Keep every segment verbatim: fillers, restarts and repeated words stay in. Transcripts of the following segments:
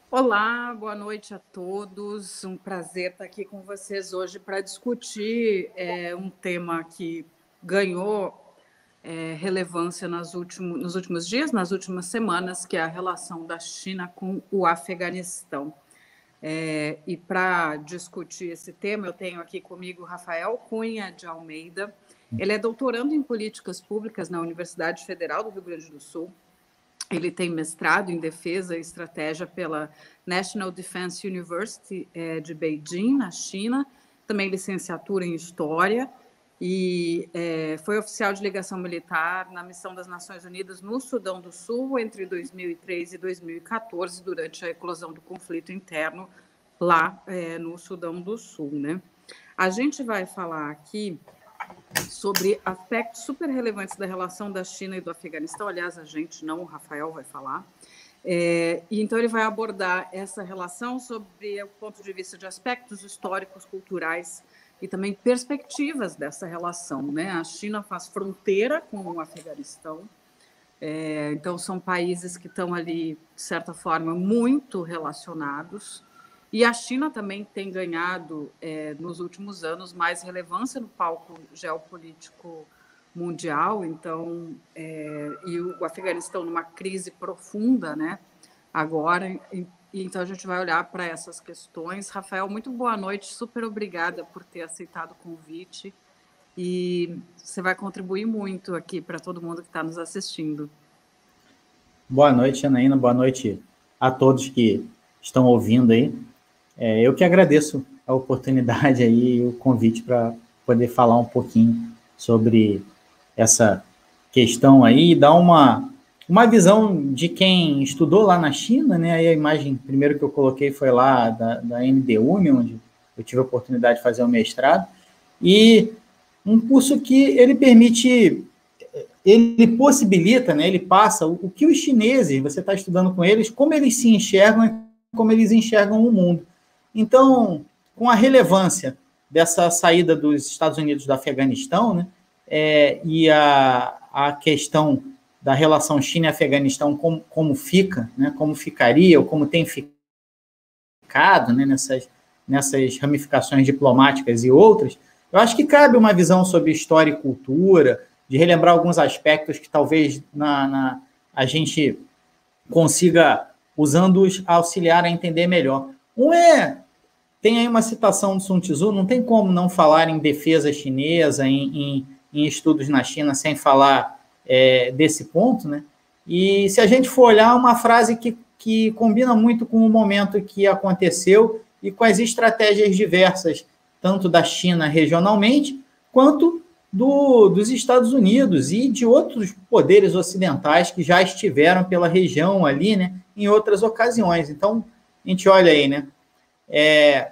Olá, boa noite a todos. Um prazer estar aqui com vocês hoje para discutir é, um tema que ganhou é, relevância nas último, nos últimos dias, nas últimas semanas, que é a relação da China com o Afeganistão. É, e para discutir esse tema, eu tenho aqui comigo Rafael Cunha de Almeida. Ele é doutorando em políticas públicas na Universidade Federal do Rio Grande do Sul. Ele tem mestrado em defesa e estratégia pela National Defense University de Beijing, na China, também licenciatura em História, e é, foi oficial de ligação militar na missão das Nações Unidas no Sudão do Sul entre dois mil e três e dois mil e quatorze, durante a eclosão do conflito interno lá é, no Sudão do Sul, né? A gente vai falar aqui sobre aspectos super relevantes da relação da China e do Afeganistão. Aliás, a gente não, o Rafael vai falar. É, e então ele vai abordar essa relação sobre o ponto de vista de aspectos históricos, culturais e também perspectivas dessa relação, né? A China faz fronteira com o Afeganistão, é, então são países que estão ali, de certa forma, muito relacionados. E a China também tem ganhado, é, nos últimos anos, mais relevância no palco geopolítico mundial. Então, é, e o Afeganistão numa crise profunda, né? Agora, e, então a gente vai olhar para essas questões. Rafael, muito boa noite, super obrigada por ter aceitado o convite. E você vai contribuir muito aqui para todo mundo que está nos assistindo. Boa noite, Janaína, boa noite a todos que estão ouvindo aí. É, eu que agradeço a oportunidade aí, o convite para poder falar um pouquinho sobre essa questão aí, e dar uma, uma visão de quem estudou lá na China, né? Aí a imagem, primeiro que eu coloquei foi lá da, da M D U, onde eu tive a oportunidade de fazer o mestrado, e um curso que ele permite, ele possibilita, né? Ele passa o, o que os chineses, você está estudando com eles, como eles se enxergam e como eles enxergam o mundo. Então, com a relevância dessa saída dos Estados Unidos do Afeganistão, né, é, e a, a questão da relação China e Afeganistão, como, como fica, né, como ficaria, ou como tem ficado, né, nessas, nessas ramificações diplomáticas e outras, eu acho que cabe uma visão sobre história e cultura, de relembrar alguns aspectos que talvez na, na, a gente consiga, usando-os, auxiliar a entender melhor. Um é, tem aí uma citação do Sun Tzu, não tem como não falar em defesa chinesa, em, em, em estudos na China, sem falar é, desse ponto, né? E se a gente for olhar, uma frase que, que combina muito com o momento que aconteceu e com as estratégias diversas, tanto da China regionalmente, quanto do, dos Estados Unidos e de outros poderes ocidentais que já estiveram pela região ali, né, em outras ocasiões. Então, a gente olha aí, né? É,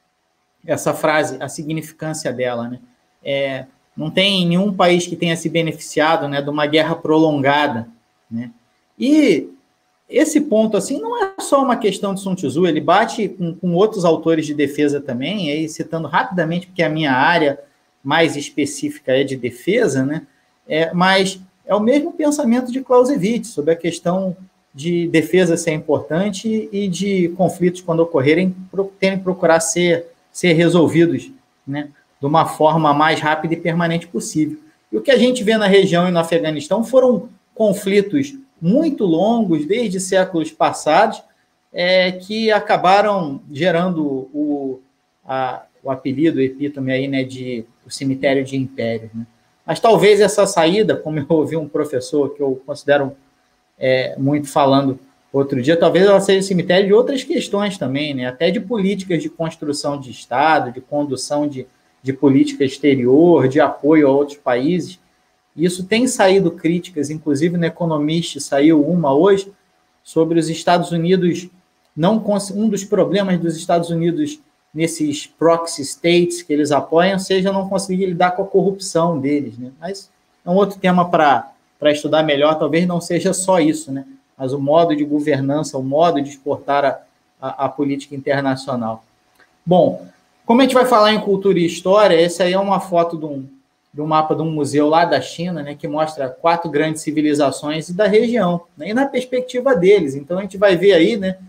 essa frase, a significância dela, né? É, não tem nenhum país que tenha se beneficiado, né, de uma guerra prolongada, né? E esse ponto, assim, não é só uma questão de Sun Tzu, ele bate com, com outros autores de defesa também, aí citando rapidamente, porque a minha área mais específica é de defesa, né? É, mas é o mesmo pensamento de Clausewitz sobre a questão de defesa ser importante e de conflitos, quando ocorrerem, terem que procurar ser, ser resolvidos, né, de uma forma mais rápida e permanente possível. E o que a gente vê na região e no Afeganistão foram conflitos muito longos, desde séculos passados, é, que acabaram gerando o, a, o apelido, o epítome aí, né, de o cemitério de impérios, né? Mas talvez essa saída, como eu ouvi um professor que eu considero É, muito falando outro dia, talvez ela seja cemitério de outras questões também, né? Até de políticas de construção de Estado, de condução de, de política exterior, de apoio a outros países. Isso tem saído críticas, inclusive no Economist saiu uma hoje, sobre os Estados Unidos, não um dos problemas dos Estados Unidos nesses proxy states que eles apoiam, seja não conseguir lidar com a corrupção deles, né? Mas é um outro tema para para estudar melhor, talvez não seja só isso, né? Mas o modo de governança, o modo de exportar a, a, a política internacional. Bom, como a gente vai falar em cultura e história, essa aí é uma foto de um, de um mapa de um museu lá da China, né, que mostra quatro grandes civilizações da região, né, e na perspectiva deles. Então, a gente vai ver aí, né,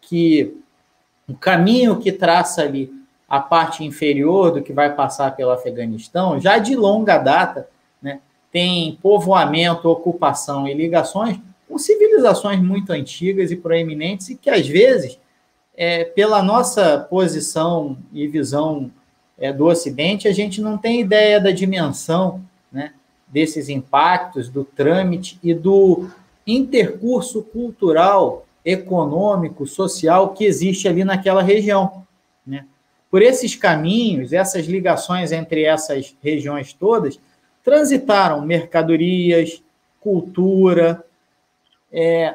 que o caminho que traça ali a parte inferior do que vai passar pelo Afeganistão, já de longa data, né, tem povoamento, ocupação e ligações com civilizações muito antigas e proeminentes e que, às vezes, é, pela nossa posição e visão é, do Ocidente, a gente não tem ideia da dimensão, né, desses impactos, do trâmite e do intercurso cultural, econômico, social que existe ali naquela região, né? Por esses caminhos, essas ligações entre essas regiões todas, transitaram mercadorias, cultura, é,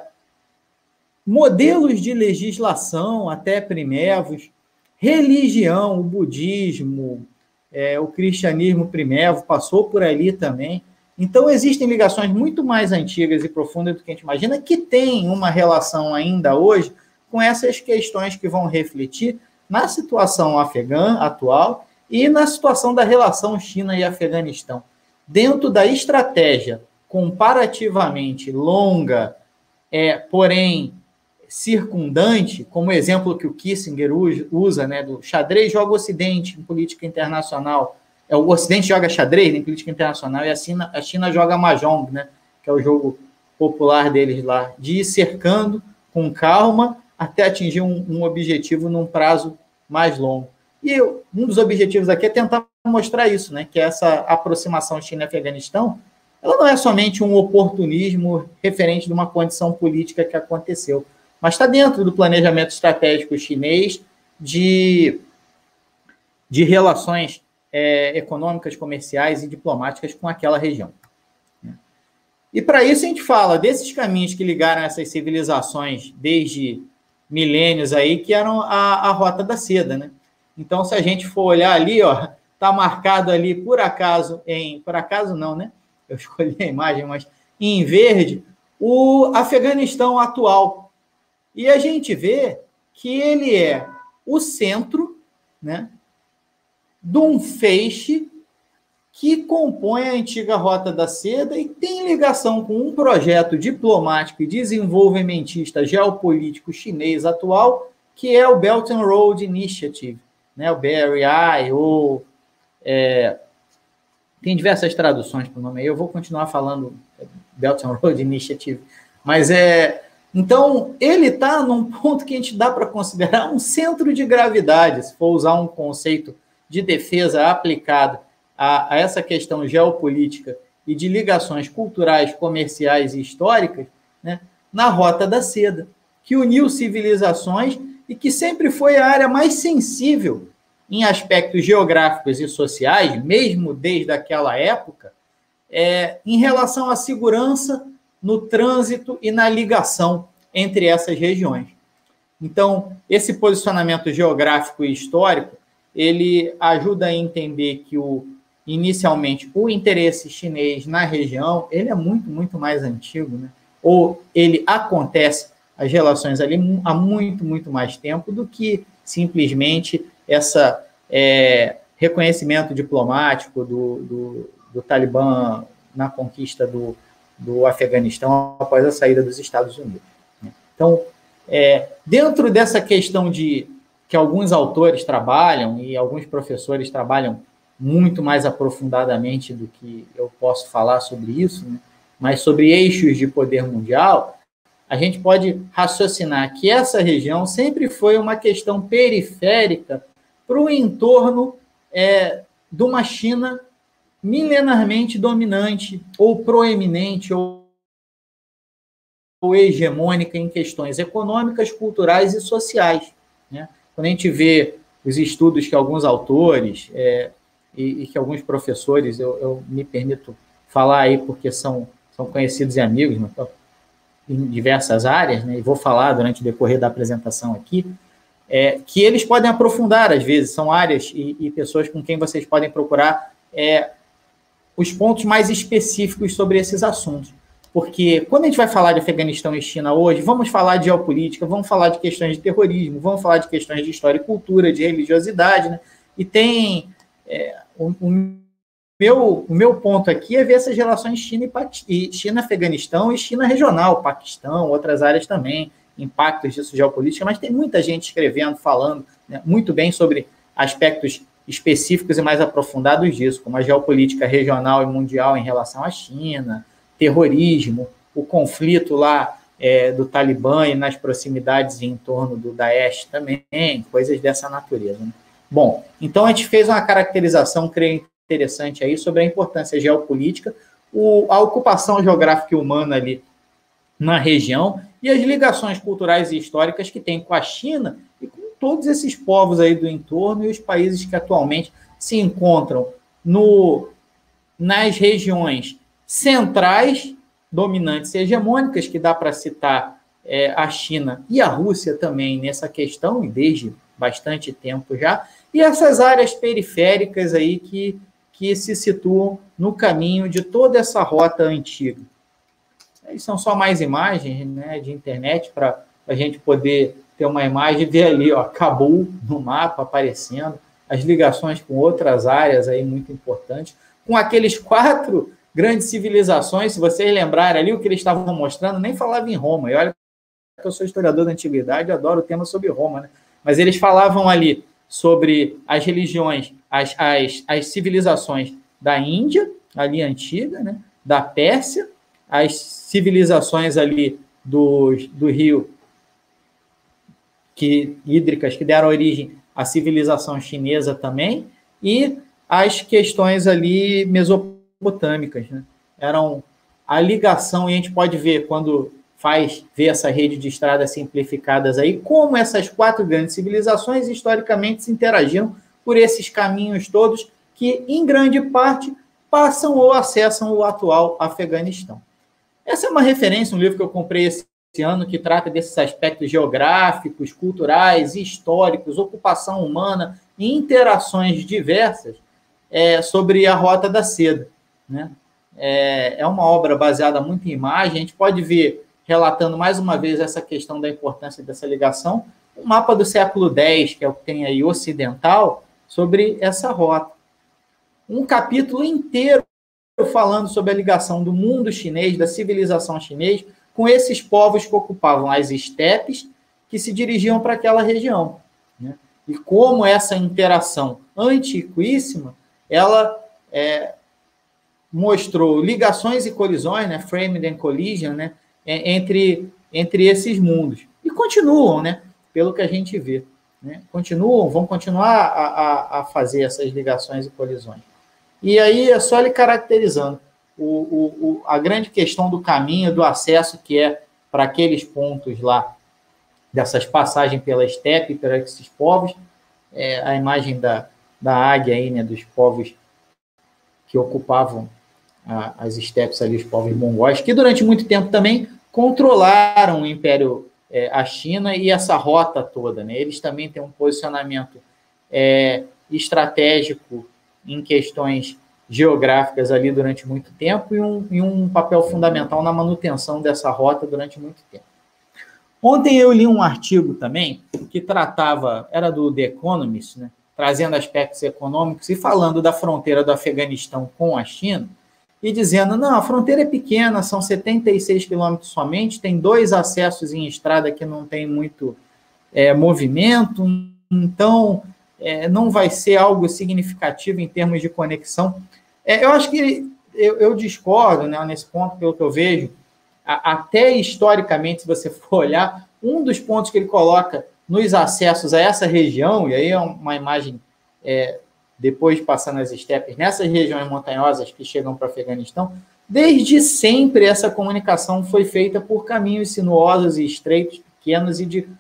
modelos de legislação, até primevos, religião, o budismo, é, o cristianismo primevo passou por ali também. Então, existem ligações muito mais antigas e profundas do que a gente imagina, que têm uma relação ainda hoje com essas questões que vão refletir na situação afegã atual e na situação da relação China e Afeganistão. Dentro da estratégia comparativamente longa, é, porém circundante, como exemplo que o Kissinger usa, né, do xadrez joga o Ocidente em política internacional, é, o Ocidente joga xadrez em política internacional e a China, a China joga Mahjong, né, que é o jogo popular deles lá, de ir cercando com calma até atingir um, um objetivo num prazo mais longo. E eu, um dos objetivos aqui é tentar mostrar isso, né, que essa aproximação China-Afeganistão, ela não é somente um oportunismo referente de uma condição política que aconteceu, mas está dentro do planejamento estratégico chinês de, de relações é, econômicas, comerciais e diplomáticas com aquela região. E para isso a gente fala desses caminhos que ligaram essas civilizações desde milênios aí, que eram a, a Rota da Seda, né? Então, se a gente for olhar ali, ó, está marcado ali, por acaso, em... Por acaso não, né? Eu escolhi a imagem, mas em verde, o Afeganistão atual. E a gente vê que ele é o centro, né, de um feixe que compõe a antiga Rota da Seda e tem ligação com um projeto diplomático e desenvolvimentista geopolítico chinês atual, que é o Belt and Road Initiative, né, o B R I, ou... É, tem diversas traduções para o nome aí, eu vou continuar falando Belt and Road Initiative, mas é... Então, ele está num ponto que a gente dá para considerar um centro de gravidade, se for usar um conceito de defesa aplicado a, a essa questão geopolítica e de ligações culturais, comerciais e históricas, né, na Rota da Seda, que uniu civilizações e que sempre foi a área mais sensível em aspectos geográficos e sociais, mesmo desde aquela época, é, em relação à segurança, no trânsito e na ligação entre essas regiões. Então, esse posicionamento geográfico e histórico, ele ajuda a entender que, o, inicialmente, o interesse chinês na região, ele é muito, muito mais antigo, né? Ou ele acontece, as relações ali, há muito, muito mais tempo do que simplesmente essa é, reconhecimento diplomático do, do, do Talibã na conquista do do Afeganistão após a saída dos Estados Unidos. Então, é, dentro dessa questão de que alguns autores trabalham e alguns professores trabalham muito mais aprofundadamente do que eu posso falar sobre isso, né, mas sobre eixos de poder mundial, a gente pode raciocinar que essa região sempre foi uma questão periférica para o entorno é, de uma China milenarmente dominante, ou proeminente, ou, ou hegemônica em questões econômicas, culturais e sociais, né? Quando a gente vê os estudos que alguns autores é, e, e que alguns professores, eu, eu me permito falar aí porque são, são conhecidos e amigos, né, em diversas áreas, né, e vou falar durante o decorrer da apresentação aqui, é, que eles podem aprofundar, às vezes, são áreas e, e pessoas com quem vocês podem procurar é, os pontos mais específicos sobre esses assuntos. Porque quando a gente vai falar de Afeganistão e China hoje, vamos falar de geopolítica, vamos falar de questões de terrorismo, vamos falar de questões de história e cultura, de religiosidade, né? E tem... É, o, o, meu, o meu ponto aqui é ver essas relações China e China-Afeganistão e China regional, Paquistão, outras áreas também, impactos disso geopolítica, mas tem muita gente escrevendo, falando, né, muito bem sobre aspectos específicos e mais aprofundados disso, como a geopolítica regional e mundial em relação à China, terrorismo, o conflito lá é, do Talibã e nas proximidades em torno do Daesh também, coisas dessa natureza, né? Bom, então a gente fez uma caracterização, creio, interessante aí sobre a importância geopolítica, o, a ocupação geográfica e humana ali na região e as ligações culturais e históricas que tem com a China e com todos esses povos aí do entorno e os países que atualmente se encontram no, nas regiões centrais, dominantes e hegemônicas, que dá para citar é, a China e a Rússia também nessa questão, e desde bastante tempo já, e essas áreas periféricas aí que, que se situam no caminho de toda essa rota antiga. Aí são só mais imagens, né, de internet para a gente poder ter uma imagem e ver ali, ó, Cabul no mapa aparecendo, as ligações com outras áreas aí muito importantes, com aqueles quatro grandes civilizações, se vocês lembrarem ali o que eles estavam mostrando, nem falava em Roma, e olha que eu sou historiador da antiguidade, adoro o tema sobre Roma, né? Mas eles falavam ali sobre as religiões, as, as, as civilizações da Índia, ali antiga, né? Da Pérsia, as civilizações ali do, do rio que, hídricas que deram origem à civilização chinesa também, e as questões ali mesopotâmicas, né? Eram a ligação, e a gente pode ver quando faz ver essa rede de estradas simplificadas aí, como essas quatro grandes civilizações historicamente se interagiram por esses caminhos todos que, em grande parte, passam ou acessam o atual Afeganistão. Essa é uma referência, um livro que eu comprei esse ano, que trata desses aspectos geográficos, culturais, históricos, ocupação humana e interações diversas é, sobre a Rota da Seda, né? É, é uma obra baseada muito em imagem, a gente pode ver, relatando mais uma vez essa questão da importância dessa ligação, um mapa do século dez, que é o que tem aí ocidental, sobre essa rota. Um capítulo inteiro falando sobre a ligação do mundo chinês, da civilização chinesa, com esses povos que ocupavam as estepes, que se dirigiam para aquela região, né? E como essa interação antiquíssima, ela é, mostrou ligações e colisões, né? Framed and collision, né? Entre, entre esses mundos. E continuam, né? Pelo que a gente vê, né? Continuam, vão continuar a, a, a fazer essas ligações e colisões. E aí é só ele caracterizando o, o, o, a grande questão do caminho, do acesso que é para aqueles pontos lá, dessas passagens pela estepe, para esses povos, é, a imagem da, da águia aí, né? Dos povos que ocupavam a, as estepes ali, os povos mongóis, que durante muito tempo também controlaram o Império, é, a China e essa rota toda, né? Eles também têm um posicionamento é, estratégico em questões geográficas ali durante muito tempo e um, e um papel fundamental na manutenção dessa rota durante muito tempo. Ontem eu li um artigo também que tratava, era do The Economist, né? Trazendo aspectos econômicos e falando da fronteira do Afeganistão com a China, e dizendo, não, a fronteira é pequena, são setenta e seis quilômetros somente, tem dois acessos em estrada que não tem muito é, movimento, então é, não vai ser algo significativo em termos de conexão. É, eu acho que eu, eu discordo, né, nesse ponto, pelo que eu vejo, a, até historicamente, se você for olhar, um dos pontos que ele coloca nos acessos a essa região, e aí é uma imagem... É, depois de passar nas estepes, nessas regiões montanhosas que chegam para o Afeganistão, desde sempre essa comunicação foi feita por caminhos sinuosos e estreitos, pequenos e de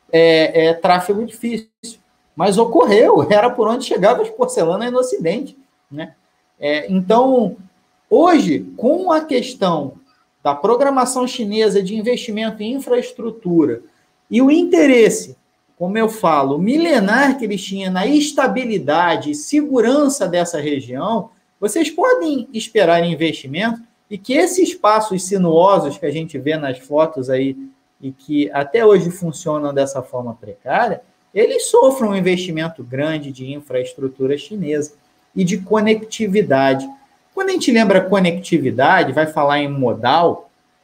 é, é, tráfego difícil. Mas ocorreu, era por onde chegavam as porcelanas no Ocidente, né? É, então, hoje, com a questão da programação chinesa de investimento em infraestrutura e o interesse, como eu falo, milenar que eles tinham na estabilidade e segurança dessa região, vocês podem esperar investimento e que esses passos sinuosos que a gente vê nas fotos aí e que até hoje funcionam dessa forma precária, eles sofram um investimento grande de infraestrutura chinesa e de conectividade. Quando a gente lembra conectividade, vai falar em modal,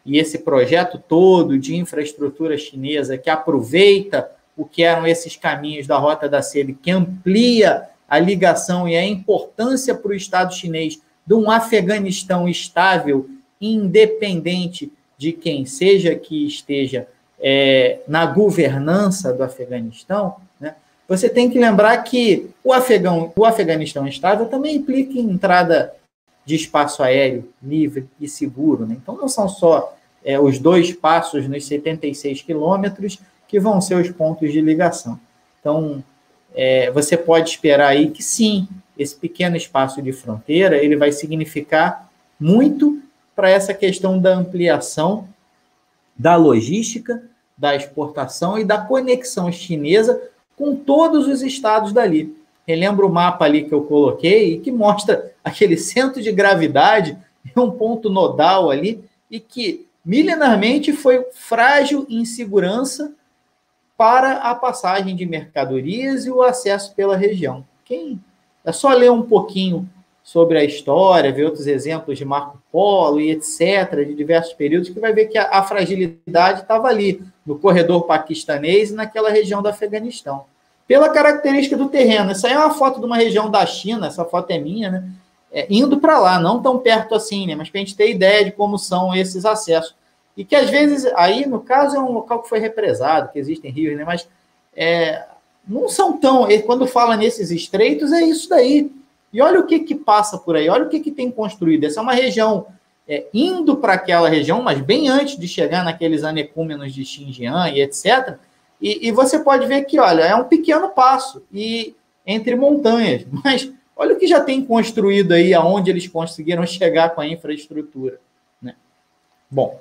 e esse projeto todo de infraestrutura chinesa que aproveita o que eram esses caminhos da Rota da Seda, que amplia a ligação e a importância para o Estado chinês de um Afeganistão estável, independente de quem seja que esteja é, na governança do Afeganistão, né? Você tem que lembrar que o, Afegão, o Afeganistão estável também implica em entrada de espaço aéreo livre e seguro, né? Então, não são só é, os dois passos nos setenta e seis quilômetros que vão ser os pontos de ligação. Então, é, você pode esperar aí que, sim, esse pequeno espaço de fronteira ele vai significar muito para essa questão da ampliação da logística, da exportação e da conexão chinesa com todos os estados dali. Relembra o mapa ali que eu coloquei, que mostra aquele centro de gravidade, um ponto nodal ali, e que milenarmente foi frágil em segurança para a passagem de mercadorias e o acesso pela região. Quem é só ler um pouquinho sobre a história, ver outros exemplos de Marco Polo e etcétera, de diversos períodos, que vai ver que a, a fragilidade estava ali, no corredor paquistanês e naquela região do Afeganistão. Pela característica do terreno. Essa aí é uma foto de uma região da China, essa foto é minha, né? É, indo para lá, não tão perto assim, né? Mas para a gente ter ideia de como são esses acessos. E que, às vezes, aí, no caso, é um local que foi represado, que existem rios, né? Mas é, não são tão... Quando fala nesses estreitos, é isso daí. E olha o que, que passa por aí, olha o que, que tem construído. Essa é uma região é, indo para aquela região, mas bem antes de chegar naqueles anecúmenos de Xinjiang e etcétera. E, e você pode ver que, olha, é um pequeno passo e entre montanhas. Mas olha o que já tem construído aí, aonde eles conseguiram chegar com a infraestrutura, né? Bom...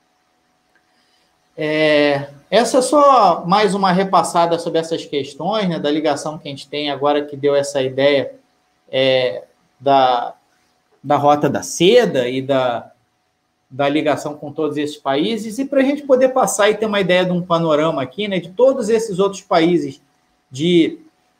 É, essa é só mais uma repassada sobre essas questões, né, da ligação que a gente tem agora, que deu essa ideia é, da, da Rota da Seda e da, da ligação com todos esses países, e para a gente poder passar e ter uma ideia de um panorama aqui, né, de todos esses outros países de,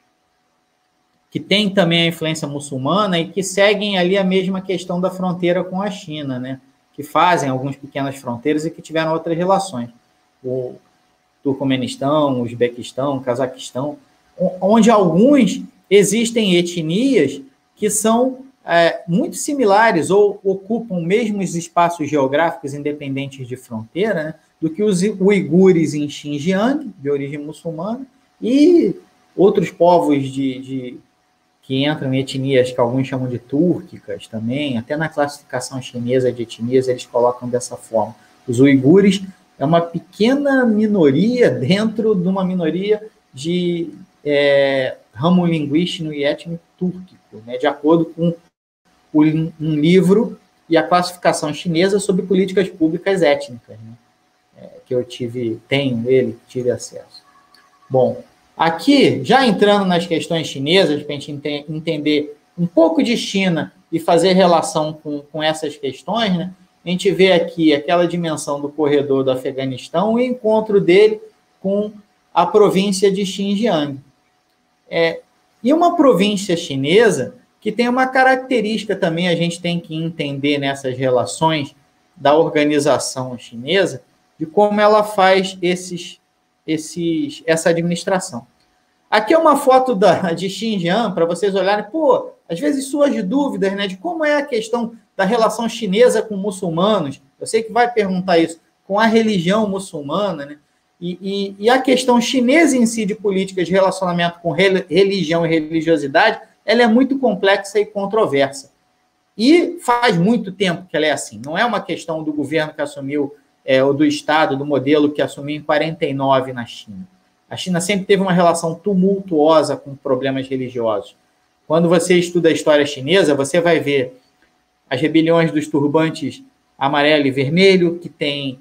que têm também a influência muçulmana e que seguem ali a mesma questão da fronteira com a China, né, que fazem algumas pequenas fronteiras e que tiveram outras relações. O Turcomenistão, o Uzbequistão, o Cazaquistão, onde alguns existem etnias que são é, muito similares ou ocupam mesmos espaços geográficos independentes de fronteira, né, do que os uigures em Xinjiang, de origem muçulmana, e outros povos de, de, que entram em etnias que alguns chamam de túrquicas também, até na classificação chinesa de etnias eles colocam dessa forma. Os uigures é uma pequena minoria dentro de uma minoria de é, ramo linguístico e étnico túrquico, né, de acordo com o, um livro e a classificação chinesa sobre políticas públicas étnicas, né, é, que eu tive, tenho ele, tive acesso. Bom, aqui, já entrando nas questões chinesas, para a gente ente- entender um pouco de China e fazer relação com, com essas questões, né, a gente vê aqui aquela dimensão do corredor do Afeganistão, o encontro dele com a província de Xinjiang. É, e uma província chinesa que tem uma característica também, a gente tem que entender nessas relações da organização chinesa, de como ela faz esses, esses, essa administração. Aqui é uma foto da, de Xinjiang, para vocês olharem, pô, às vezes surgem dúvidas, né, de como é a questão da relação chinesa com muçulmanos. Eu sei que vai perguntar isso, com a religião muçulmana, né? E, e, e a questão chinesa em si de políticas de relacionamento com religião e religiosidade, ela é muito complexa e controversa. E faz muito tempo que ela é assim. Não é uma questão do governo que assumiu, é, ou do Estado, do modelo que assumiu em quarenta e nove na China. A China sempre teve uma relação tumultuosa com problemas religiosos. Quando você estuda a história chinesa, você vai ver as rebeliões dos turbantes amarelo e vermelho, que tem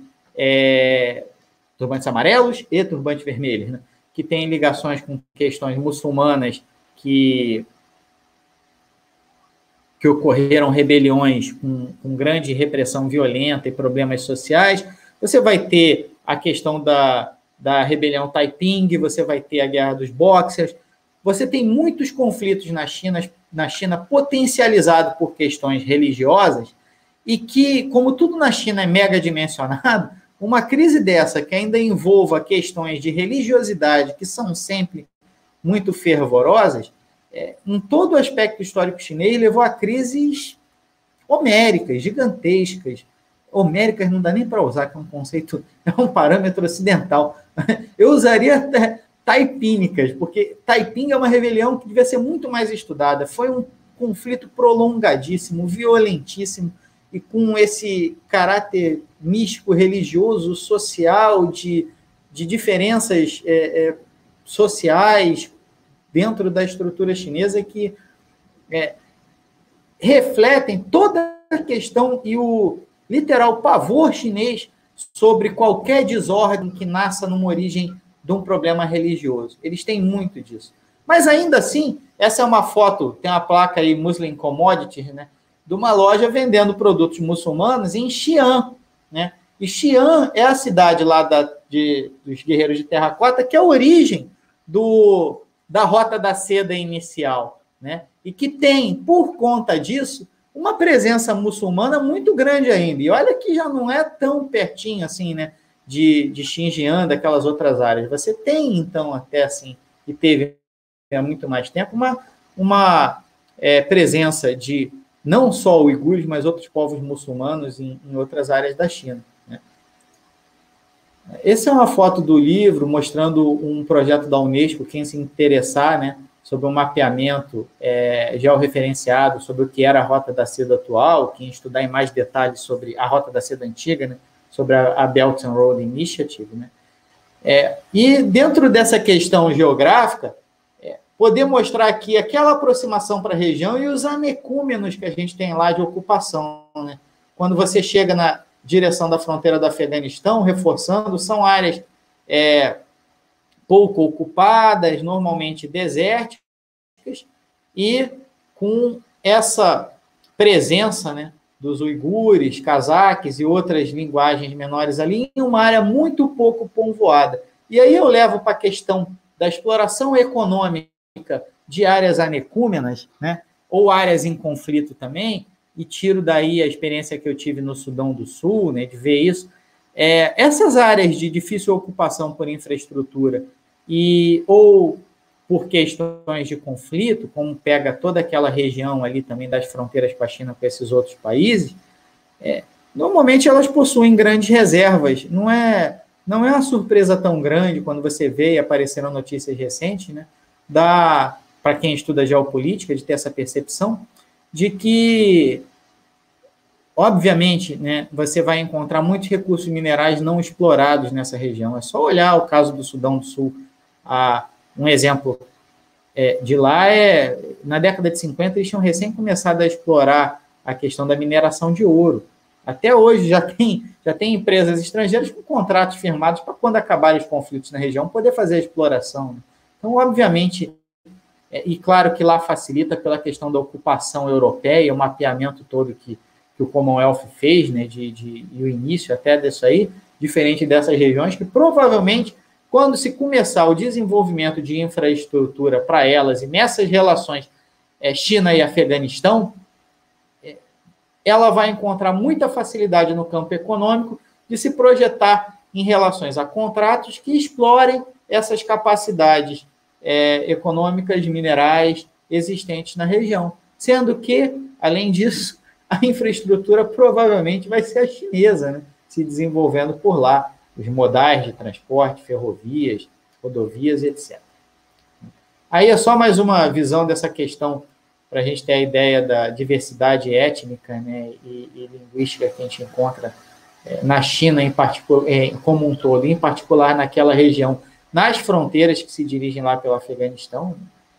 é, turbantes amarelos e turbantes vermelhos, né, que tem ligações com questões muçulmanas, que, que ocorreram rebeliões com, com grande repressão violenta e problemas sociais. Você vai ter a questão da, da rebelião Taiping, você vai ter a guerra dos Boxers. Você tem muitos conflitos na China, na China potencializados por questões religiosas, e que, como tudo na China é mega dimensionado, uma crise dessa que ainda envolva questões de religiosidade, que são sempre muito fervorosas, é, em todo o aspecto histórico chinês, levou a crises homéricas, gigantescas. Homéricas não dá nem para usar, que é um conceito, é um parâmetro ocidental. Eu usaria taipínicas, porque Taiping é uma rebelião que devia ser muito mais estudada. Foi um conflito prolongadíssimo, violentíssimo, e com esse caráter místico, religioso, social, de, de diferenças é, é, sociais dentro da estrutura chinesa que é, refletem toda a questão e o literal pavor chinês sobre qualquer desordem que nasça numa origem de um problema religioso. Eles têm muito disso. Mas ainda assim, essa é uma foto, tem uma placa aí, Muslim Commodities, né, de uma loja vendendo produtos muçulmanos em Xi'an, né? E Xi'an é a cidade lá da, de, dos guerreiros de terracota, que é a origem do, da Rota da Seda inicial, né? E que tem, por conta disso, uma presença muçulmana muito grande ainda. E olha que já não é tão pertinho assim, né, de, de Xinjiang, daquelas outras áreas. Você tem, então, até assim, e teve há muito mais tempo, uma, uma é, presença de não só uigures, mas outros povos muçulmanos em, em outras áreas da China, né? Essa é uma foto do livro mostrando um projeto da Unesco, quem se interessar, né, sobre um mapeamento é, georreferenciado sobre o que era a Rota da Seda atual, quem estudar em mais detalhes sobre a Rota da Seda antiga, né, sobre a, a Belt and Road Initiative, né? É, e dentro dessa questão geográfica, é, poder mostrar aqui aquela aproximação para a região e os anecúmenos que a gente tem lá de ocupação, né? Quando você chega na direção da fronteira do Afeganistão, reforçando, são áreas é, pouco ocupadas, normalmente desérticas, e com essa presença, né, dos uigures, cazaques e outras linguagens menores ali, em uma área muito pouco povoada. E aí eu levo para a questão da exploração econômica de áreas anecúmenas, né, ou áreas em conflito também, e tiro daí a experiência que eu tive no Sudão do Sul, né, de ver isso. É, essas áreas de difícil ocupação por infraestrutura e ou por questões de conflito, como pega toda aquela região ali também das fronteiras com a China, com esses outros países, é, normalmente elas possuem grandes reservas. Não é, não é uma surpresa tão grande quando você vê, e apareceram notícias recentes, né, da, para quem estuda geopolítica, de ter essa percepção de que, obviamente, né, você vai encontrar muitos recursos minerais não explorados nessa região. É só olhar o caso do Sudão do Sul. A, um exemplo é, de lá é, na década de cinquenta, eles tinham recém começado a explorar a questão da mineração de ouro. Até hoje já tem, já tem empresas estrangeiras com contratos firmados para, quando acabarem os conflitos na região, poder fazer a exploração. Então, obviamente, é, e claro que lá facilita pela questão da ocupação europeia, o mapeamento todo que, que o Commonwealth fez, né, de, de, e o início até disso aí, diferente dessas regiões que provavelmente, quando se começar o desenvolvimento de infraestrutura para elas e nessas relações é, China e Afeganistão, é, ela vai encontrar muita facilidade no campo econômico de se projetar em relações a contratos que explorem essas capacidades é, econômicas, minerais existentes na região. Sendo que, além disso, a infraestrutura provavelmente vai ser a chinesa, né, se desenvolvendo por lá. Os modais de transporte, ferrovias, rodovias, etcétera. Aí é só mais uma visão dessa questão para a gente ter a ideia da diversidade étnica, né, e, e linguística que a gente encontra é, na China, em particular, é, como um todo, em particular naquela região, nas fronteiras que se dirigem lá pelo Afeganistão.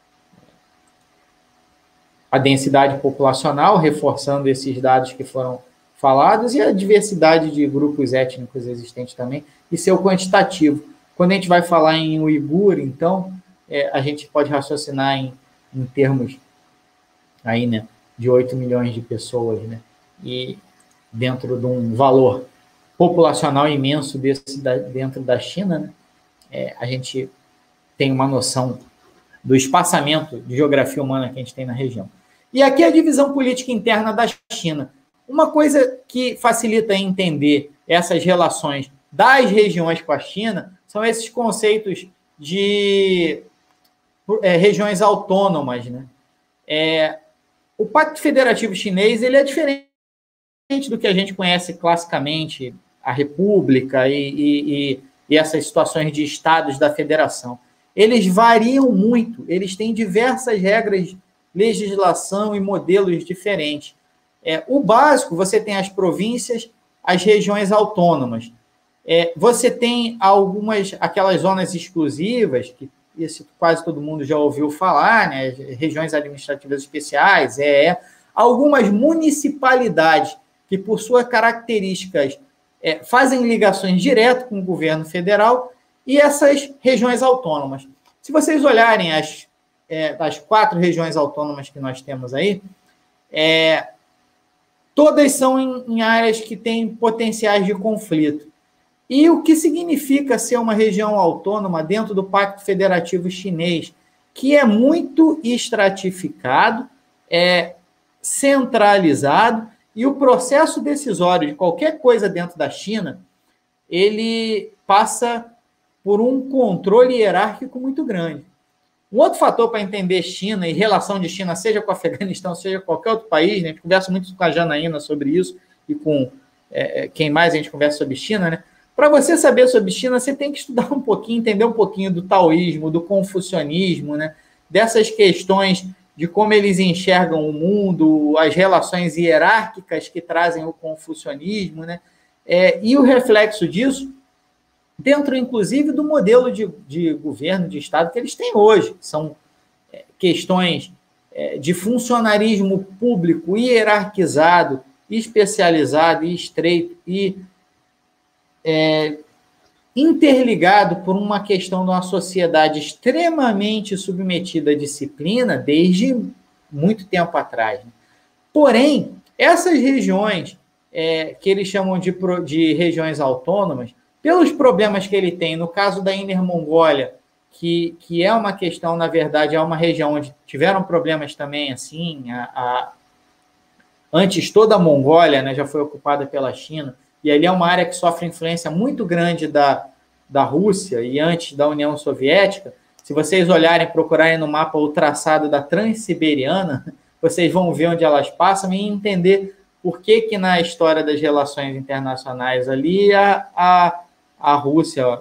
A densidade populacional, reforçando esses dados que foram falados, e a diversidade de grupos étnicos existentes também, e seu quantitativo. Quando a gente vai falar em uigur, então, é, a gente pode raciocinar em, em termos aí, né, de oito milhões de pessoas, né, e dentro de um valor populacional imenso desse da, dentro da China, né, é, a gente tem uma noção do espaçamento de geografia humana que a gente tem na região. E aqui a divisão política interna da China. Uma coisa que facilita entender essas relações das regiões com a China são esses conceitos de é, regiões autônomas, né? É, o Pacto Federativo Chinês ele é diferente do que a gente conhece classicamente, a República e, e, e essas situações de estados da federação. Eles variam muito, eles têm diversas regras, legislação e modelos diferentes. É, o básico, você tem as províncias, as regiões autônomas. É, você tem algumas, aquelas zonas exclusivas, que isso quase todo mundo já ouviu falar, né? Regiões administrativas especiais, é, é algumas municipalidades que, por suas características, é, fazem ligações direto com o governo federal, e essas regiões autônomas. Se vocês olharem as, é, as quatro regiões autônomas que nós temos aí, é, todas são em, em áreas que têm potenciais de conflito. E o que significa ser uma região autônoma dentro do Pacto Federativo Chinês, que é muito estratificado, é centralizado, e o processo decisório de qualquer coisa dentro da China, ele passa por um controle hierárquico muito grande. Um outro fator para entender China e relação de China, seja com o Afeganistão, seja com qualquer outro país, né? A gente conversa muito com a Janaína sobre isso, e com é, quem mais a gente conversa sobre China, né? Para você saber sobre China, você tem que estudar um pouquinho, entender um pouquinho do taoísmo, do confucionismo, né? Dessas questões de como eles enxergam o mundo, as relações hierárquicas que trazem o confucionismo, né? É, e o reflexo disso, dentro, inclusive, do modelo de, de governo, de Estado que eles têm hoje. São é, questões é, de funcionarismo público hierarquizado, especializado e estreito, e é, interligado por uma questão de uma sociedade extremamente submetida à disciplina desde muito tempo atrás. Porém, essas regiões é, que eles chamam de, de regiões autônomas, pelos problemas que ele tem, no caso da Inner Mongólia, que, que é uma questão, na verdade, é uma região onde tiveram problemas também, assim, a, a, antes toda a Mongólia, né, já foi ocupada pela China, e ali é uma área que sofre influência muito grande da, da Rússia e antes da União Soviética. Se vocês olharem, procurarem no mapa o traçado da Transiberiana, vocês vão ver onde elas passam e entender por que que na história das relações internacionais ali a, a, a Rússia,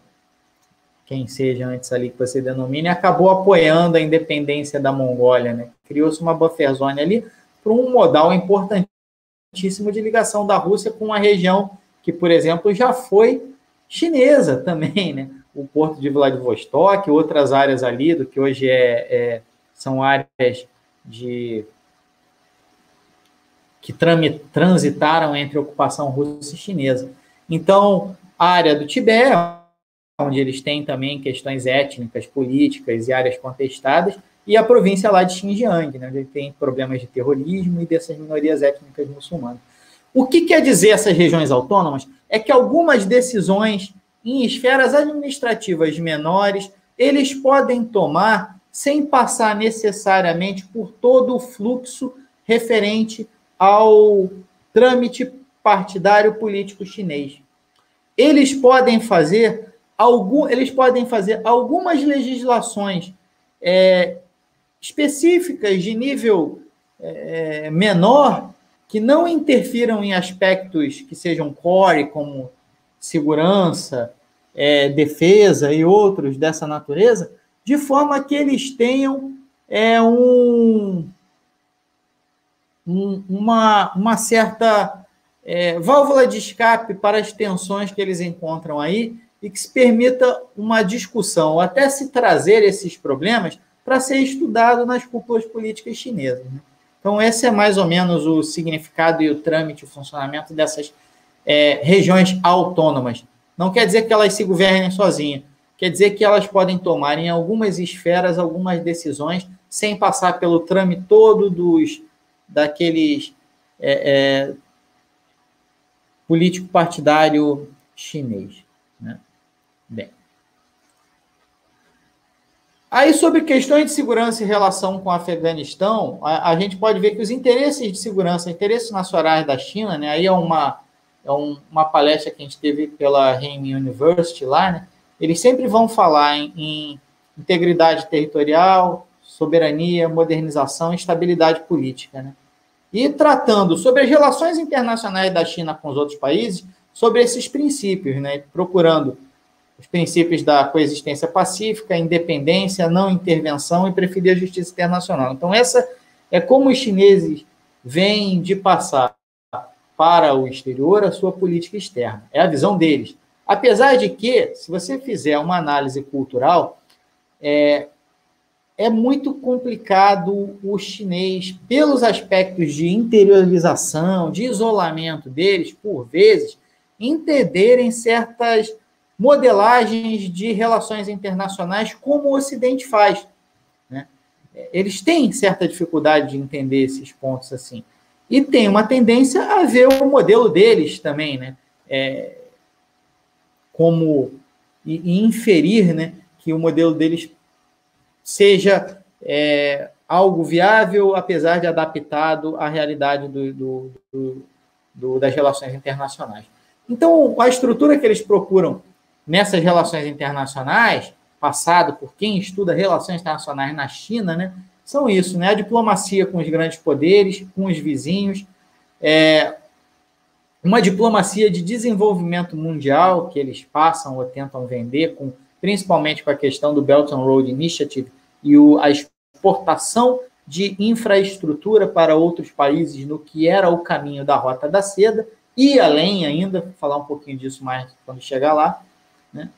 quem seja antes ali que você denomine, acabou apoiando a independência da Mongólia, né? Criou-se uma buffer zone ali para um modal importante de ligação da Rússia com uma região que, por exemplo, já foi chinesa também, né? O porto de Vladivostok, outras áreas ali, do que hoje é, é, são áreas de que transitaram entre a ocupação russa e chinesa. Então, a área do Tibete, onde eles têm também questões étnicas, políticas e áreas contestadas, e a província lá de Xinjiang, né, onde tem problemas de terrorismo e dessas minorias étnicas muçulmanas. O que quer dizer essas regiões autônomas? É que algumas decisões em esferas administrativas menores, eles podem tomar sem passar necessariamente por todo o fluxo referente ao trâmite partidário político chinês. Eles podem fazer, algum, eles podem fazer algumas legislações é, específicas de nível é, menor que não interfiram em aspectos que sejam core, como segurança, é, defesa e outros dessa natureza, de forma que eles tenham é, um, um, uma, uma certa é, válvula de escape para as tensões que eles encontram aí e que se permita uma discussão, ou até se trazer esses problemas para ser estudado nas cúpulas políticas chinesas, né? Então, esse é mais ou menos o significado e o trâmite, o funcionamento dessas é, regiões autônomas. Não quer dizer que elas se governem sozinhas, quer dizer que elas podem tomar em algumas esferas algumas decisões sem passar pelo trâmite todo dos, daqueles é, é, político partidário chinês, né? Bem. Aí, sobre questões de segurança em relação com o Afeganistão, a, a gente pode ver que os interesses de segurança, interesses nacionais da China, né, aí é uma, é um, uma palestra que a gente teve pela Renmin University lá, né, eles sempre vão falar em, em integridade territorial, soberania, modernização e estabilidade política, né? E tratando sobre as relações internacionais da China com os outros países, sobre esses princípios, né, procurando os princípios da coexistência pacífica, independência, não intervenção e preferir a justiça internacional. Então, essa é como os chineses vêm de passar para o exterior a sua política externa. É a visão deles. Apesar de que, se você fizer uma análise cultural, é, é muito complicado o chinês, pelos aspectos de interiorização, de isolamento deles, por vezes, entenderem certas modelagens de relações internacionais como o Ocidente faz, né? Eles têm certa dificuldade de entender esses pontos assim. E tem uma tendência a ver o modelo deles também, né? É, como e, e inferir, né, que o modelo deles seja é, algo viável, apesar de adaptado à realidade do, do, do, do, das relações internacionais. Então, a estrutura que eles procuram nessas relações internacionais, passado por quem estuda relações internacionais na China, né, são isso, né? A diplomacia com os grandes poderes, com os vizinhos, é, uma diplomacia de desenvolvimento mundial que eles passam ou tentam vender, com, principalmente com a questão do Belt and Road Initiative e o, a exportação de infraestrutura para outros países no que era o caminho da Rota da Seda, e além ainda, vou falar um pouquinho disso mais quando chegar lá, né?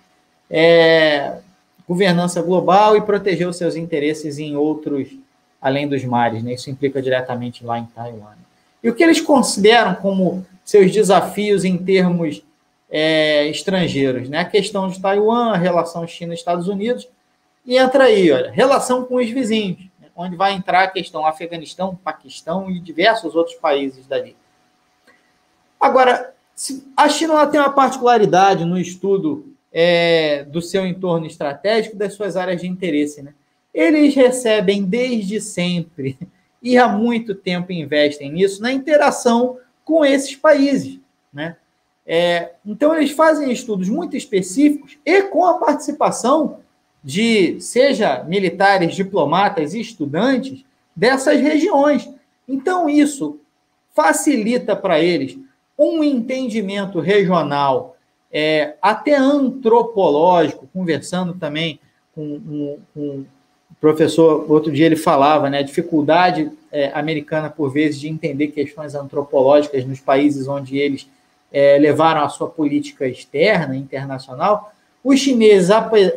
É, governança global e proteger os seus interesses em outros, além dos mares, né? Isso implica diretamente lá em Taiwan. E o que eles consideram como seus desafios em termos é, estrangeiros, né? A questão de Taiwan, a relação China-Estados Unidos, e entra aí, olha, relação com os vizinhos, né? Onde vai entrar a questão Afeganistão, Paquistão e diversos outros países dali. Agora, a China ela tem uma particularidade no estudo é, do seu entorno estratégico, das suas áreas de interesse, né? Eles recebem desde sempre e há muito tempo investem nisso, na interação com esses países, né? É, então, eles fazem estudos muito específicos e com a participação de, seja militares, diplomatas e estudantes dessas regiões. Então, isso facilita para eles um entendimento regional, é, até antropológico, conversando também com um, um, um professor, outro dia ele falava, né, a dificuldade é, americana, por vezes, de entender questões antropológicas nos países onde eles é, levaram a sua política externa, internacional. Os chineses,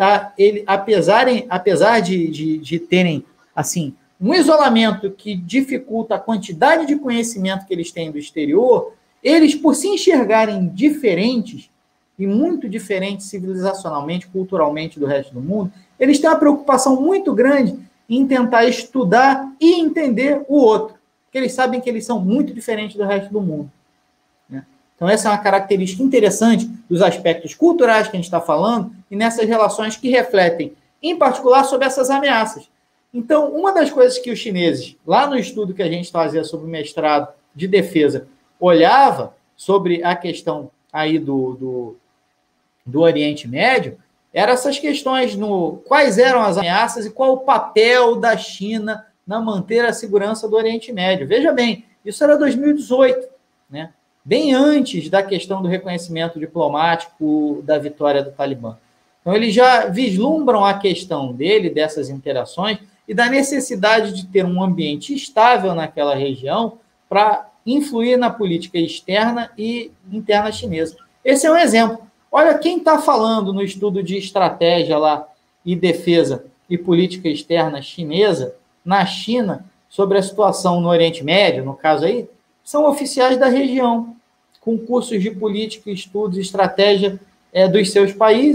apesar, apesar de, de, de terem assim, um isolamento que dificulta a quantidade de conhecimento que eles têm do exterior, eles, por se enxergarem diferentes, e muito diferentes civilizacionalmente, culturalmente do resto do mundo, eles têm uma preocupação muito grande em tentar estudar e entender o outro, porque eles sabem que eles são muito diferentes do resto do mundo, né? Então, essa é uma característica interessante dos aspectos culturais que a gente está falando e nessas relações que refletem, em particular, sobre essas ameaças. Então, uma das coisas que os chineses, lá no estudo que a gente fazia sobre o mestrado de defesa, olhava sobre a questão aí do, do, do Oriente Médio, eram essas questões no quais eram as ameaças e qual o papel da China na manter a segurança do Oriente Médio. Veja bem, isso era dois mil e dezoito, né? Bem antes da questão do reconhecimento diplomático da vitória do Talibã. Então, eles já vislumbram a questão dele, dessas interações, e da necessidade de ter um ambiente estável naquela região para influir na política externa e interna chinesa. Esse é um exemplo. Olha quem está falando no estudo de estratégia lá e defesa e política externa chinesa, na China, sobre a situação no Oriente Médio, no caso aí, são oficiais da região, com cursos de política, estudos, estratégia é, dos seus países,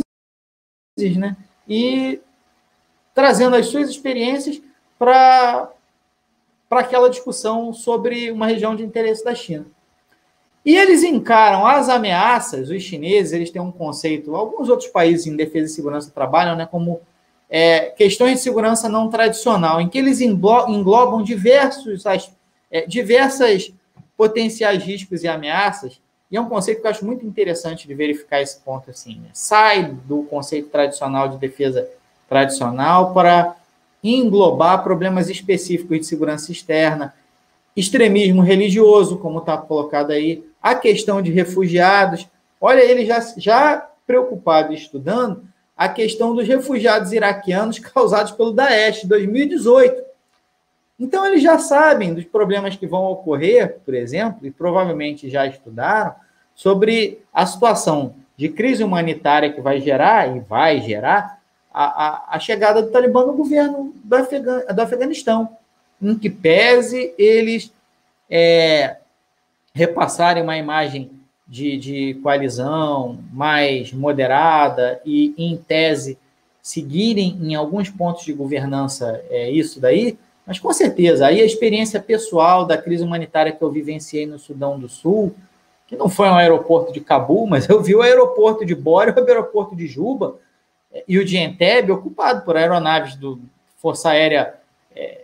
né? E trazendo as suas experiências para para aquela discussão sobre uma região de interesse da China. E eles encaram as ameaças, os chineses, eles têm um conceito, alguns outros países em defesa e segurança trabalham, né, como é, questões de segurança não tradicional, em que eles englobam diversos, é, diversas potenciais riscos e ameaças, e é um conceito que eu acho muito interessante de verificar esse ponto assim, né? Sai do conceito tradicional de defesa tradicional para englobar problemas específicos de segurança externa, extremismo religioso, como está colocado aí, a questão de refugiados. Olha, ele já, já preocupado e estudando a questão dos refugiados iraquianos causados pelo Daesh, em dois mil e dezoito. Então, eles já sabem dos problemas que vão ocorrer, por exemplo, e provavelmente já estudaram, sobre a situação de crise humanitária que vai gerar, e vai gerar, a, a, a chegada do Talibã no governo do, Afegan, do Afeganistão, em que pese eles é, repassarem uma imagem de, de coalizão mais moderada e, em tese, seguirem em alguns pontos de governança é, isso daí, mas, com certeza, aí a experiência pessoal da crise humanitária que eu vivenciei no Sudão do Sul, que não foi um aeroporto de Cabul, mas eu vi o aeroporto de Bora, o aeroporto de Juba e o de Entebbe ocupado por aeronaves do Força Aérea é,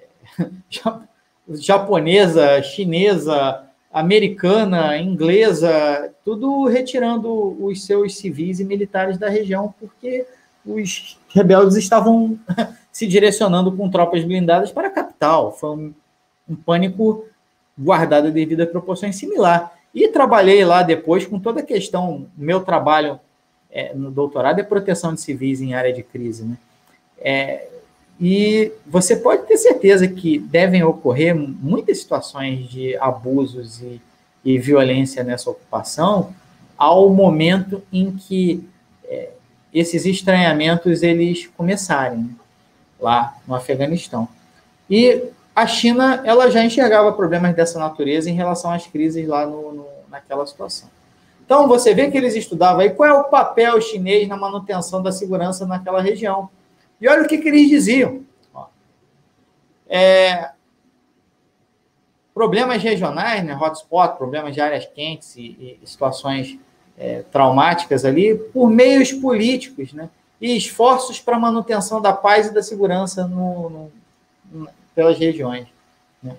japonesa, chinesa, americana, inglesa, tudo retirando os seus civis e militares da região, porque os rebeldes estavam se direcionando com tropas blindadas para a capital. Foi um, um pânico guardado a devida proporções similar. E trabalhei lá depois com toda a questão, meu trabalho é, no doutorado é proteção de civis em área de crise, né? É, e você pode ter certeza que devem ocorrer muitas situações de abusos e, e violência nessa ocupação ao momento em que é, esses estranhamentos eles começarem, né, lá no Afeganistão. E a China ela já enxergava problemas dessa natureza em relação às crises lá no, no, naquela situação. Então, você vê que eles estudavam aí qual é o papel chinês na manutenção da segurança naquela região. E olha o que, que eles diziam. Ó, é, problemas regionais, né, hotspot, problemas de áreas quentes e, e situações é, traumáticas ali, por meios políticos, né, e esforços para a manutenção da paz e da segurança no, no, no, pelas regiões. Né.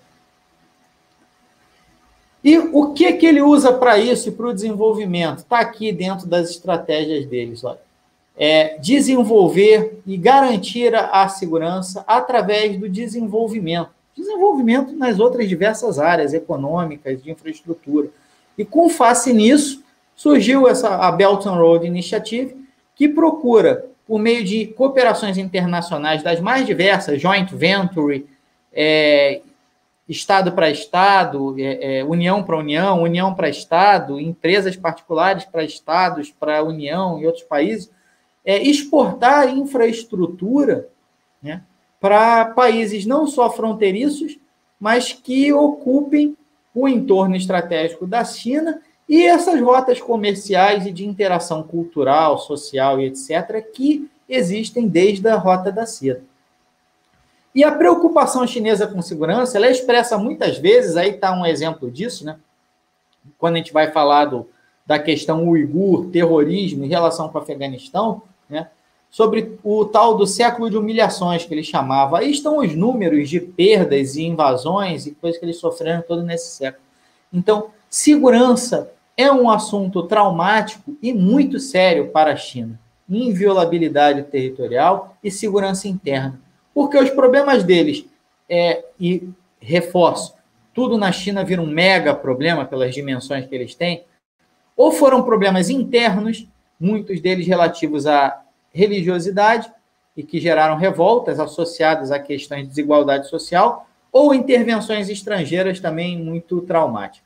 E o que, que ele usa para isso e para o desenvolvimento? Está aqui dentro das estratégias deles, olha. É, desenvolver e garantir a segurança através do desenvolvimento. Desenvolvimento nas outras diversas áreas econômicas, de infraestrutura. E com face nisso, surgiu essa, a Belt and Road Initiative, que procura, por meio de cooperações internacionais das mais diversas, joint venture, é, Estado para Estado, é, é, União para União, União para Estado, empresas particulares para Estados, para a União e outros países, é, exportar infraestrutura, né, para países não só fronteiriços, mas que ocupem o entorno estratégico da China e essas rotas comerciais e de interação cultural, social e etcétera, que existem desde a Rota da Seda. E a preocupação chinesa com segurança, ela é expressa muitas vezes, aí está um exemplo disso, né? Quando a gente vai falar do, da questão uigur, terrorismo em relação com o Afeganistão, né, sobre o tal do século de humilhações que ele chamava. Aí estão os números de perdas e invasões e coisas que eles sofreram todo nesse século. Então, segurança é um assunto traumático e muito sério para a China. Inviolabilidade territorial e segurança interna. Porque os problemas deles, é, e reforço, tudo na China vira um mega problema pelas dimensões que eles têm, ou foram problemas internos, muitos deles relativos à religiosidade e que geraram revoltas associadas a questões de desigualdade social, ou intervenções estrangeiras também muito traumáticas.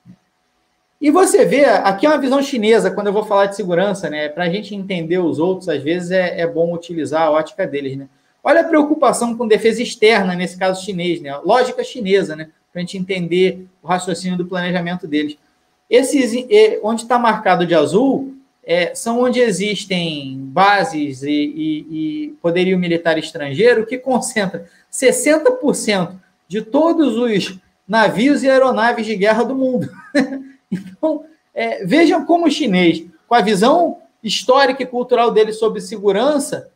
E você vê, aqui é uma visão chinesa, quando eu vou falar de segurança, né? Para a gente entender os outros, às vezes é, é bom utilizar a ótica deles, né? Olha a preocupação com defesa externa, nesse caso chinês, né? Lógica chinesa, né? Para a gente entender o raciocínio do planejamento deles. Esses, onde está marcado de azul, é, são onde existem bases e, e, e poderio militar estrangeiro que concentra sessenta por cento de todos os navios e aeronaves de guerra do mundo. Então, é, vejam como o chinês, com a visão histórica e cultural dele sobre segurança,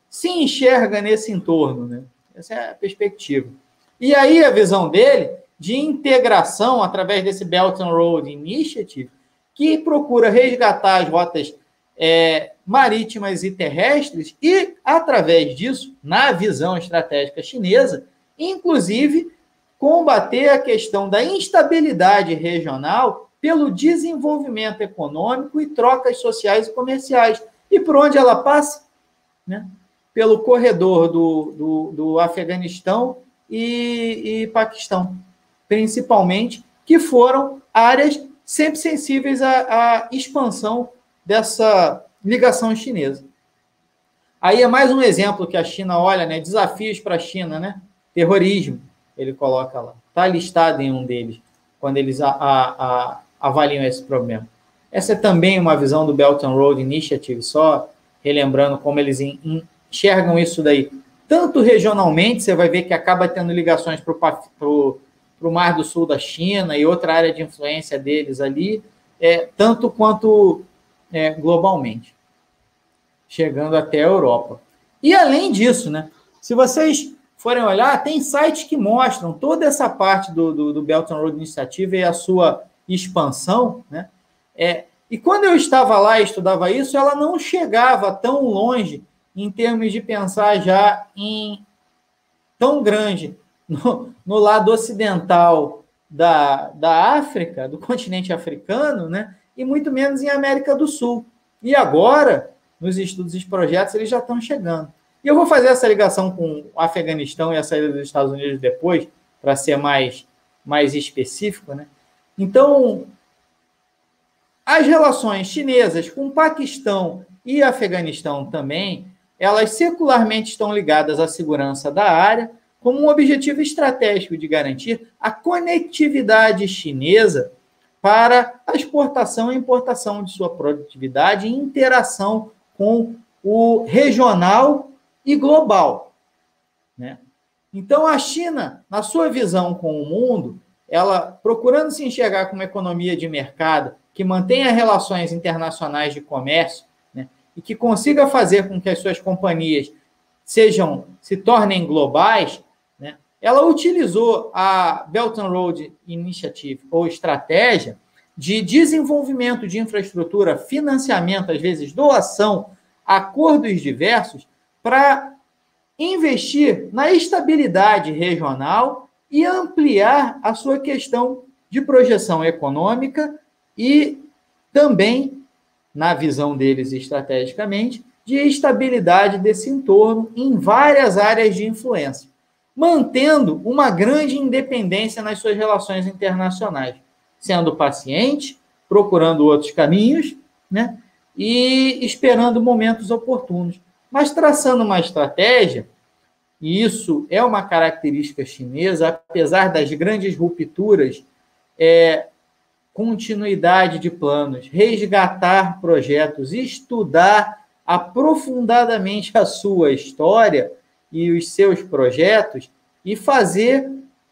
se enxerga nesse entorno, né? Essa é a perspectiva. E aí a visão dele de integração através desse Belt and Road Initiative, que procura resgatar as rotas é, marítimas e terrestres e, através disso, na visão estratégica chinesa, inclusive combater a questão da instabilidade regional pelo desenvolvimento econômico e trocas sociais e comerciais. E por onde ela passa? Né? Pelo corredor do, do, do Afeganistão e, e Paquistão, principalmente, que foram áreas sempre sensíveis à, à expansão dessa ligação chinesa. Aí é mais um exemplo que a China olha, né? Desafios para a China, né? Terrorismo, ele coloca lá. Está listado em um deles, quando eles a, a, a, avaliam esse problema. Essa é também uma visão do Belt and Road Initiative, só relembrando como eles enxergam isso daí. Tanto regionalmente, você vai ver que acaba tendo ligações para o Mar do Sul da China e outra área de influência deles ali, é, tanto quanto é, globalmente, chegando até a Europa. E além disso, né, se vocês forem olhar, tem sites que mostram toda essa parte do, do, do Belt and Road Initiative e a sua expansão, né? É, e quando eu estava lá e estudava isso, ela não chegava tão longe em termos de pensar já em tão grande no, no lado ocidental da, da África, do continente africano, né? E muito menos em América do Sul. E agora, nos estudos e projetos, eles já estão chegando. E eu vou fazer essa ligação com o Afeganistão e a saída dos Estados Unidos depois, para ser mais, mais específico, né? Então, as relações chinesas com o Paquistão e Afeganistão também, elas secularmente estão ligadas à segurança da área, como um objetivo estratégico de garantir a conectividade chinesa para a exportação e importação de sua produtividade e interação com o regional e global, né? Então, a China, na sua visão com o mundo, ela procurando se enxergar como uma economia de mercado que mantenha relações internacionais de comércio, né, e que consiga fazer com que as suas companhias sejam, se tornem globais, né, ela utilizou a Belt and Road Initiative, ou estratégia, de desenvolvimento de infraestrutura, financiamento, às vezes doação, acordos diversos, para investir na estabilidade regional e ampliar a sua questão de projeção econômica e também, na visão deles estrategicamente, de estabilidade desse entorno em várias áreas de influência, mantendo uma grande independência nas suas relações internacionais, sendo paciente, procurando outros caminhos, né, e esperando momentos oportunos, mas traçando uma estratégia. E isso é uma característica chinesa, apesar das grandes rupturas, é, continuidade de planos, resgatar projetos, estudar aprofundadamente a sua história e os seus projetos e fazer,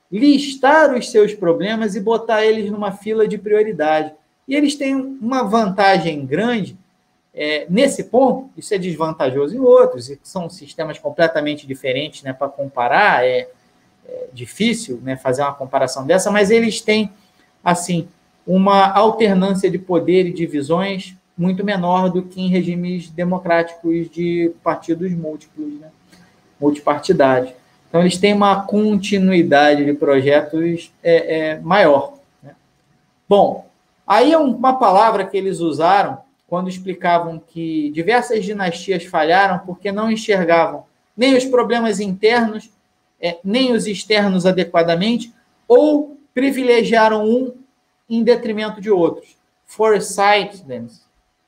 listar os seus problemas e botar eles numa fila de prioridade. E eles têm uma vantagem grande é, nesse ponto, isso é desvantajoso em outros, e são sistemas completamente diferentes, né, para comparar, é, é difícil, né, fazer uma comparação dessa, mas eles têm, assim, uma alternância de poder e de visões muito menor do que em regimes democráticos de partidos múltiplos, né, multipartidários. Então, eles têm uma continuidade de projetos é, é, maior, né? Bom, aí é uma palavra que eles usaram quando explicavam que diversas dinastias falharam porque não enxergavam nem os problemas internos, é, nem os externos adequadamente, ou privilegiaram um em detrimento de outros. Foresightedness,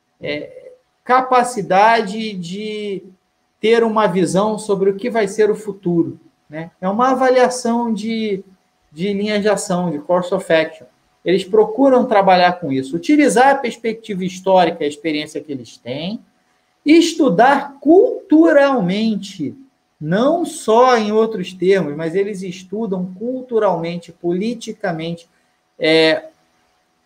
é, capacidade de ter uma visão sobre o que vai ser o futuro, né? É uma avaliação de, de linhas de ação, de course of action. Eles procuram trabalhar com isso, utilizar a perspectiva histórica, a experiência que eles têm, e estudar culturalmente, não só em outros termos, mas eles estudam culturalmente, politicamente, é,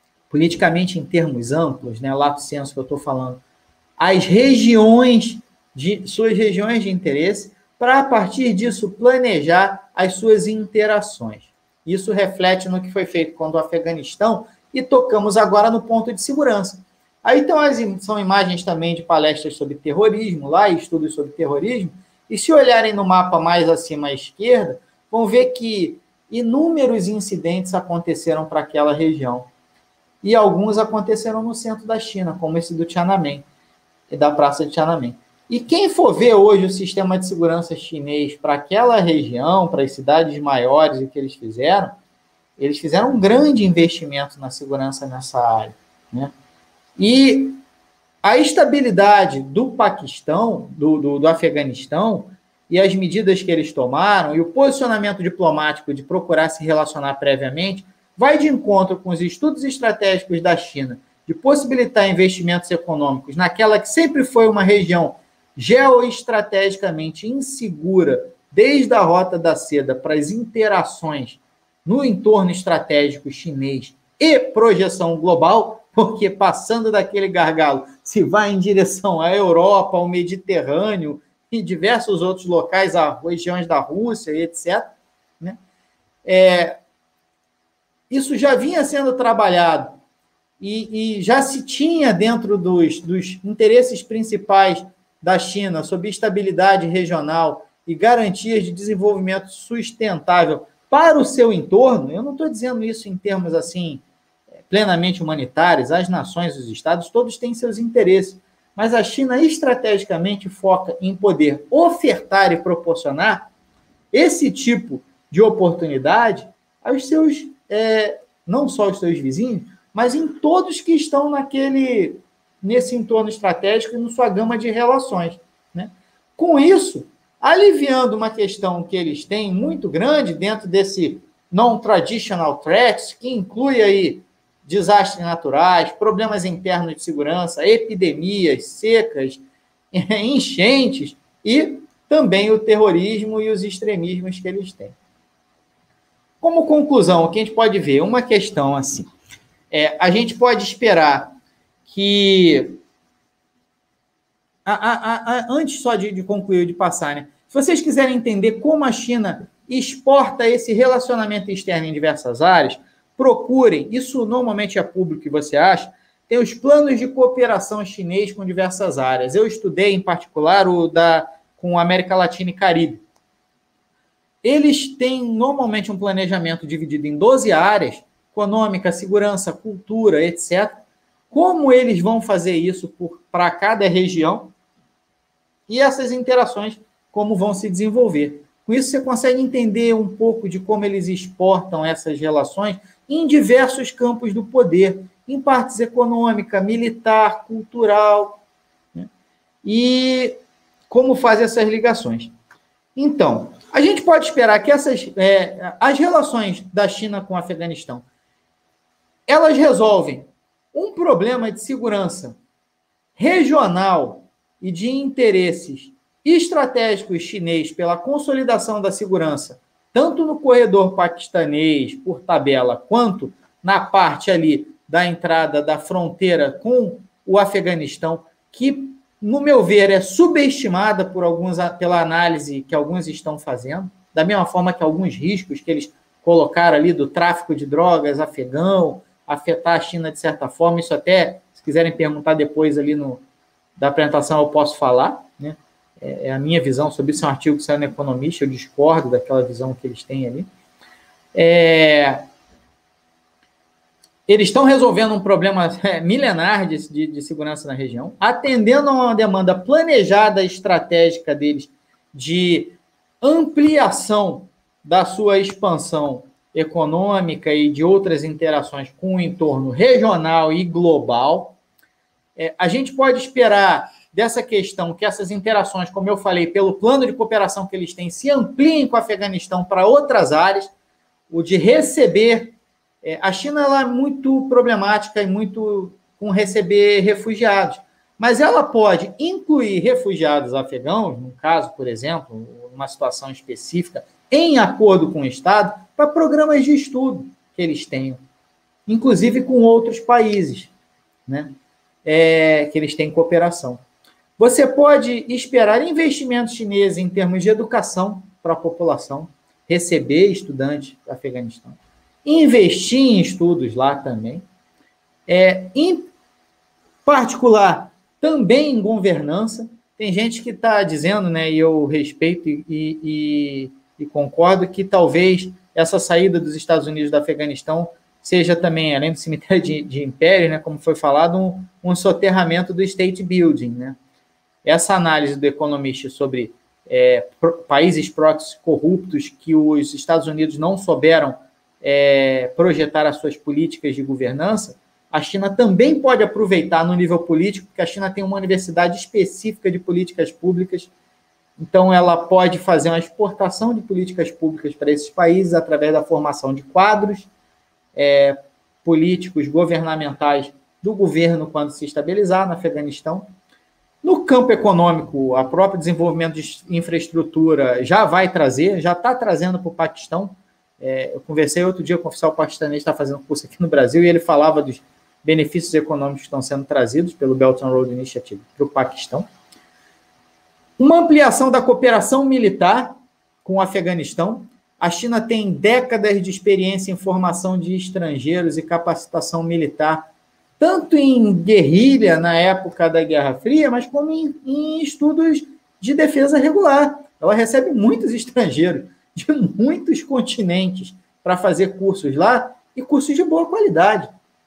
politicamente em termos amplos, né, lato sensu que eu estou falando, as regiões de suas regiões de interesse, para, a partir disso, planejar as suas interações. Isso reflete no que foi feito com o Afeganistão e tocamos agora no ponto de segurança. Aí então, são imagens também de palestras sobre terrorismo, lá, estudos sobre terrorismo, e se olharem no mapa mais acima à esquerda, vão ver que inúmeros incidentes aconteceram para aquela região. E alguns aconteceram no centro da China, como esse do Tiananmen, da Praça de Tiananmen. E quem for ver hoje o sistema de segurança chinês para aquela região, para as cidades maiores, o que eles fizeram, eles fizeram um grande investimento na segurança nessa área, né? E a estabilidade do Paquistão, do, do, do Afeganistão, e as medidas que eles tomaram, e o posicionamento diplomático de procurar se relacionar previamente, vai de encontro com os estudos estratégicos da China de possibilitar investimentos econômicos naquela que sempre foi uma região geoestrategicamente insegura, desde a Rota da Seda para as interações no entorno estratégico chinês e projeção global, porque passando daquele gargalo se vai em direção à Europa, ao Mediterrâneo e diversos outros locais, as regiões da Rússia, etcétera, né? É, isso já vinha sendo trabalhado e, e já se tinha dentro dos, dos interesses principais da China sobre estabilidade regional e garantias de desenvolvimento sustentável para o seu entorno. Eu não estou dizendo isso em termos assim plenamente humanitários, as nações, os estados, todos têm seus interesses, mas a China estrategicamente foca em poder ofertar e proporcionar esse tipo de oportunidade aos seus, é, não só aos seus vizinhos, mas em todos que estão naquele nesse entorno estratégico e na sua gama de relações, né? Com isso, aliviando uma questão que eles têm muito grande dentro desse non-traditional threats, que inclui aí desastres naturais, problemas internos de segurança, epidemias, secas, enchentes e também o terrorismo e os extremismos que eles têm. Como conclusão, o que a gente pode ver? Uma questão assim, é, a gente pode esperar que, a, a, a, antes só de, de concluir, de passar, né? Se vocês quiserem entender como a China exporta esse relacionamento externo em diversas áreas, procurem, isso normalmente é público que você acha, tem os planos de cooperação chinês com diversas áreas. Eu estudei, em particular, o da, com a América Latina e Caribe. Eles têm, normalmente, um planejamento dividido em doze áreas, econômica, segurança, cultura, etcétera. Como eles vão fazer isso para cada região e essas interações, como vão se desenvolver. Com isso, você consegue entender um pouco de como eles exportam essas relações em diversos campos do poder, em partes econômica, militar, cultural, né? E como fazem essas ligações. Então, a gente pode esperar que essas, é, as relações da China com o Afeganistão, elas resolvem um problema de segurança regional e de interesses estratégicos chinês pela consolidação da segurança, tanto no corredor paquistanês, por tabela, quanto na parte ali da entrada da fronteira com o Afeganistão, que, no meu ver, é subestimada por alguns, pela análise que alguns estão fazendo, da mesma forma que alguns riscos que eles colocaram ali do tráfico de drogas afegão, afetar a China de certa forma, isso até, se quiserem perguntar depois ali no, da apresentação, eu posso falar, né? É a minha visão sobre isso, é um artigo que saiu no Economista, eu discordo daquela visão que eles têm ali. É... Eles estão resolvendo um problema milenar de, de, de segurança na região, atendendo a uma demanda planejada, estratégica deles, de ampliação da sua expansão econômica e de outras interações com o entorno regional e global. É, a gente pode esperar dessa questão que essas interações, como eu falei, pelo plano de cooperação que eles têm, se ampliem com o Afeganistão para outras áreas, o de receber... É, a China ela é muito problemática e muito com receber refugiados, mas ela pode incluir refugiados afegãos, no caso, por exemplo, numa situação específica, em acordo com o Estado, para programas de estudo que eles tenham, inclusive com outros países, né, é, que eles têm cooperação. Você pode esperar investimentos chineses em termos de educação para a população, receber estudantes do Afeganistão, investir em estudos lá também, é, em particular, também em governança. Tem gente que está dizendo, né, e eu respeito e, e, e concordo, que talvez essa saída dos Estados Unidos do Afeganistão seja também, além do cemitério de, de império, né, como foi falado, um, um soterramento do state building. Né? Essa análise do Economist sobre é, pro, países próximos corruptos que os Estados Unidos não souberam é, projetar as suas políticas de governança, a China também pode aproveitar no nível político, porque a China tem uma universidade específica de políticas públicas, então ela pode fazer uma exportação de políticas públicas para esses países através da formação de quadros é, políticos, governamentais do governo quando se estabilizar no Afeganistão. No campo econômico, o próprio desenvolvimento de infraestrutura já vai trazer, já está trazendo para o Paquistão. É, eu conversei outro dia com o oficial paquistanês que está fazendo curso aqui no Brasil e ele falava dos benefícios econômicos que estão sendo trazidos pelo Belt and Road Initiative para o Paquistão. Uma ampliação da cooperação militar com o Afeganistão. A China tem décadas de experiência em formação de estrangeiros e capacitação militar, tanto em guerrilha, na época da Guerra Fria, mas como em, em estudos de defesa regular. Ela recebe muitos estrangeiros de muitos continentes para fazer cursos lá e cursos de boa qualidade.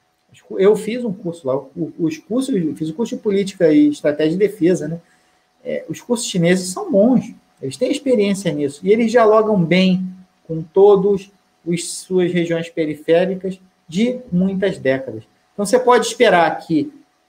Eu fiz um curso lá, os cursos, fiz o curso de política e estratégia de defesa, né? É, os cursos chineses são bons, eles têm experiência nisso e eles dialogam bem com todas as suas regiões periféricas de muitas décadas. Então, você pode esperar que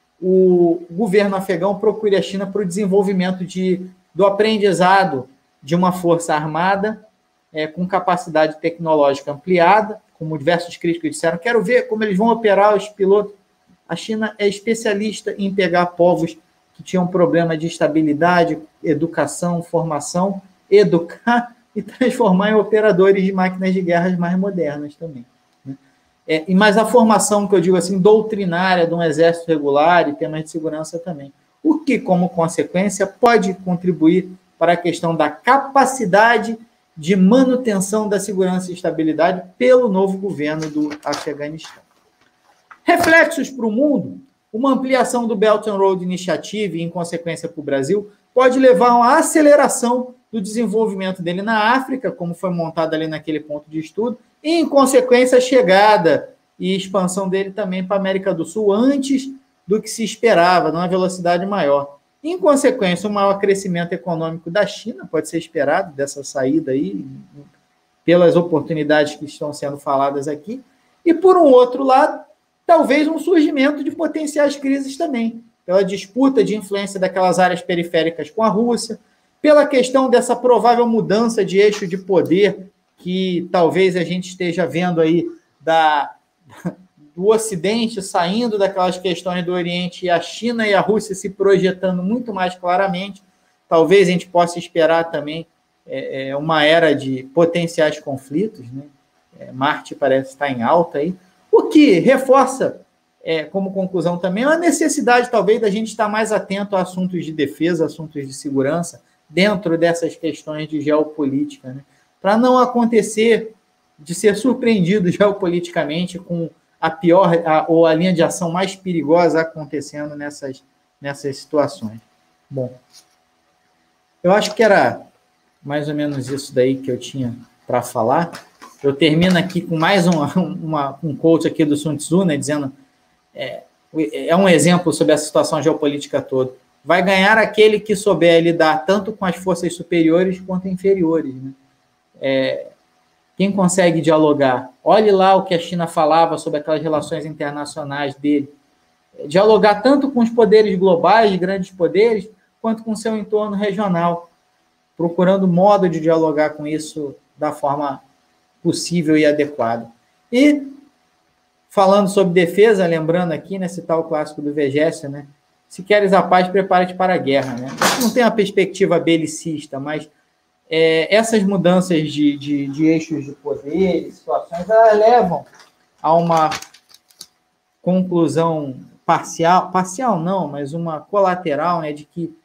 o governo afegão procure a China para o desenvolvimento de, do aprendizado de uma força armada é, com capacidade tecnológica ampliada, como diversos críticos disseram. Quero ver como eles vão operar os pilotos. A China é especialista em pegar povos que tinham problema de estabilidade, educação, formação, educar e transformar em operadores de máquinas de guerra mais modernas também. Né? É, mas a formação, que eu digo assim, doutrinária de um exército regular e temas de segurança também. O que, como consequência, pode contribuir para a questão da capacidade de manutenção da segurança e estabilidade pelo novo governo do Afeganistão. Reflexos para o mundo. Uma ampliação do Belt and Road Initiative, em consequência para o Brasil, pode levar a uma aceleração do desenvolvimento dele na África, como foi montado ali naquele ponto de estudo, e, em consequência, a chegada e expansão dele também para a América do Sul antes do que se esperava, numa velocidade maior. Em consequência, um maior crescimento econômico da China pode ser esperado dessa saída aí, pelas oportunidades que estão sendo faladas aqui. E, por um outro lado, talvez um surgimento de potenciais crises também, pela disputa de influência daquelas áreas periféricas com a Rússia, pela questão dessa provável mudança de eixo de poder que talvez a gente esteja vendo aí da, do Ocidente saindo daquelas questões do Oriente e a China e a Rússia se projetando muito mais claramente. Talvez a gente possa esperar também é, é, uma era de potenciais conflitos, né? É, Marte parece estar em alta aí, o que reforça, é, como conclusão também, a necessidade talvez da gente estar mais atento a assuntos de defesa, assuntos de segurança, dentro dessas questões de geopolítica, né? Para não acontecer de ser surpreendido geopoliticamente com a pior a, ou a linha de ação mais perigosa acontecendo nessas, nessas situações. Bom, eu acho que era mais ou menos isso daí que eu tinha para falar. Eu termino aqui com mais uma, uma, um quote aqui do Sun Tzu, né, dizendo, é, é um exemplo sobre a situação geopolítica toda. Vai ganhar aquele que souber lidar tanto com as forças superiores quanto inferiores. Né? É, quem consegue dialogar? Olhe lá o que a China falava sobre aquelas relações internacionais dele. Dialogar tanto com os poderes globais, grandes poderes, quanto com o seu entorno regional, procurando modo de dialogar com isso da forma possível e adequada. E, falando sobre defesa, lembrando aqui, né, citar o clássico do Vegésio, né? Se queres a paz, prepara-te para a guerra. Né? Não tem uma perspectiva belicista, mas é, essas mudanças de, de, de eixos de poder, situações, elas levam a uma conclusão parcial, parcial não, mas uma colateral, né, de que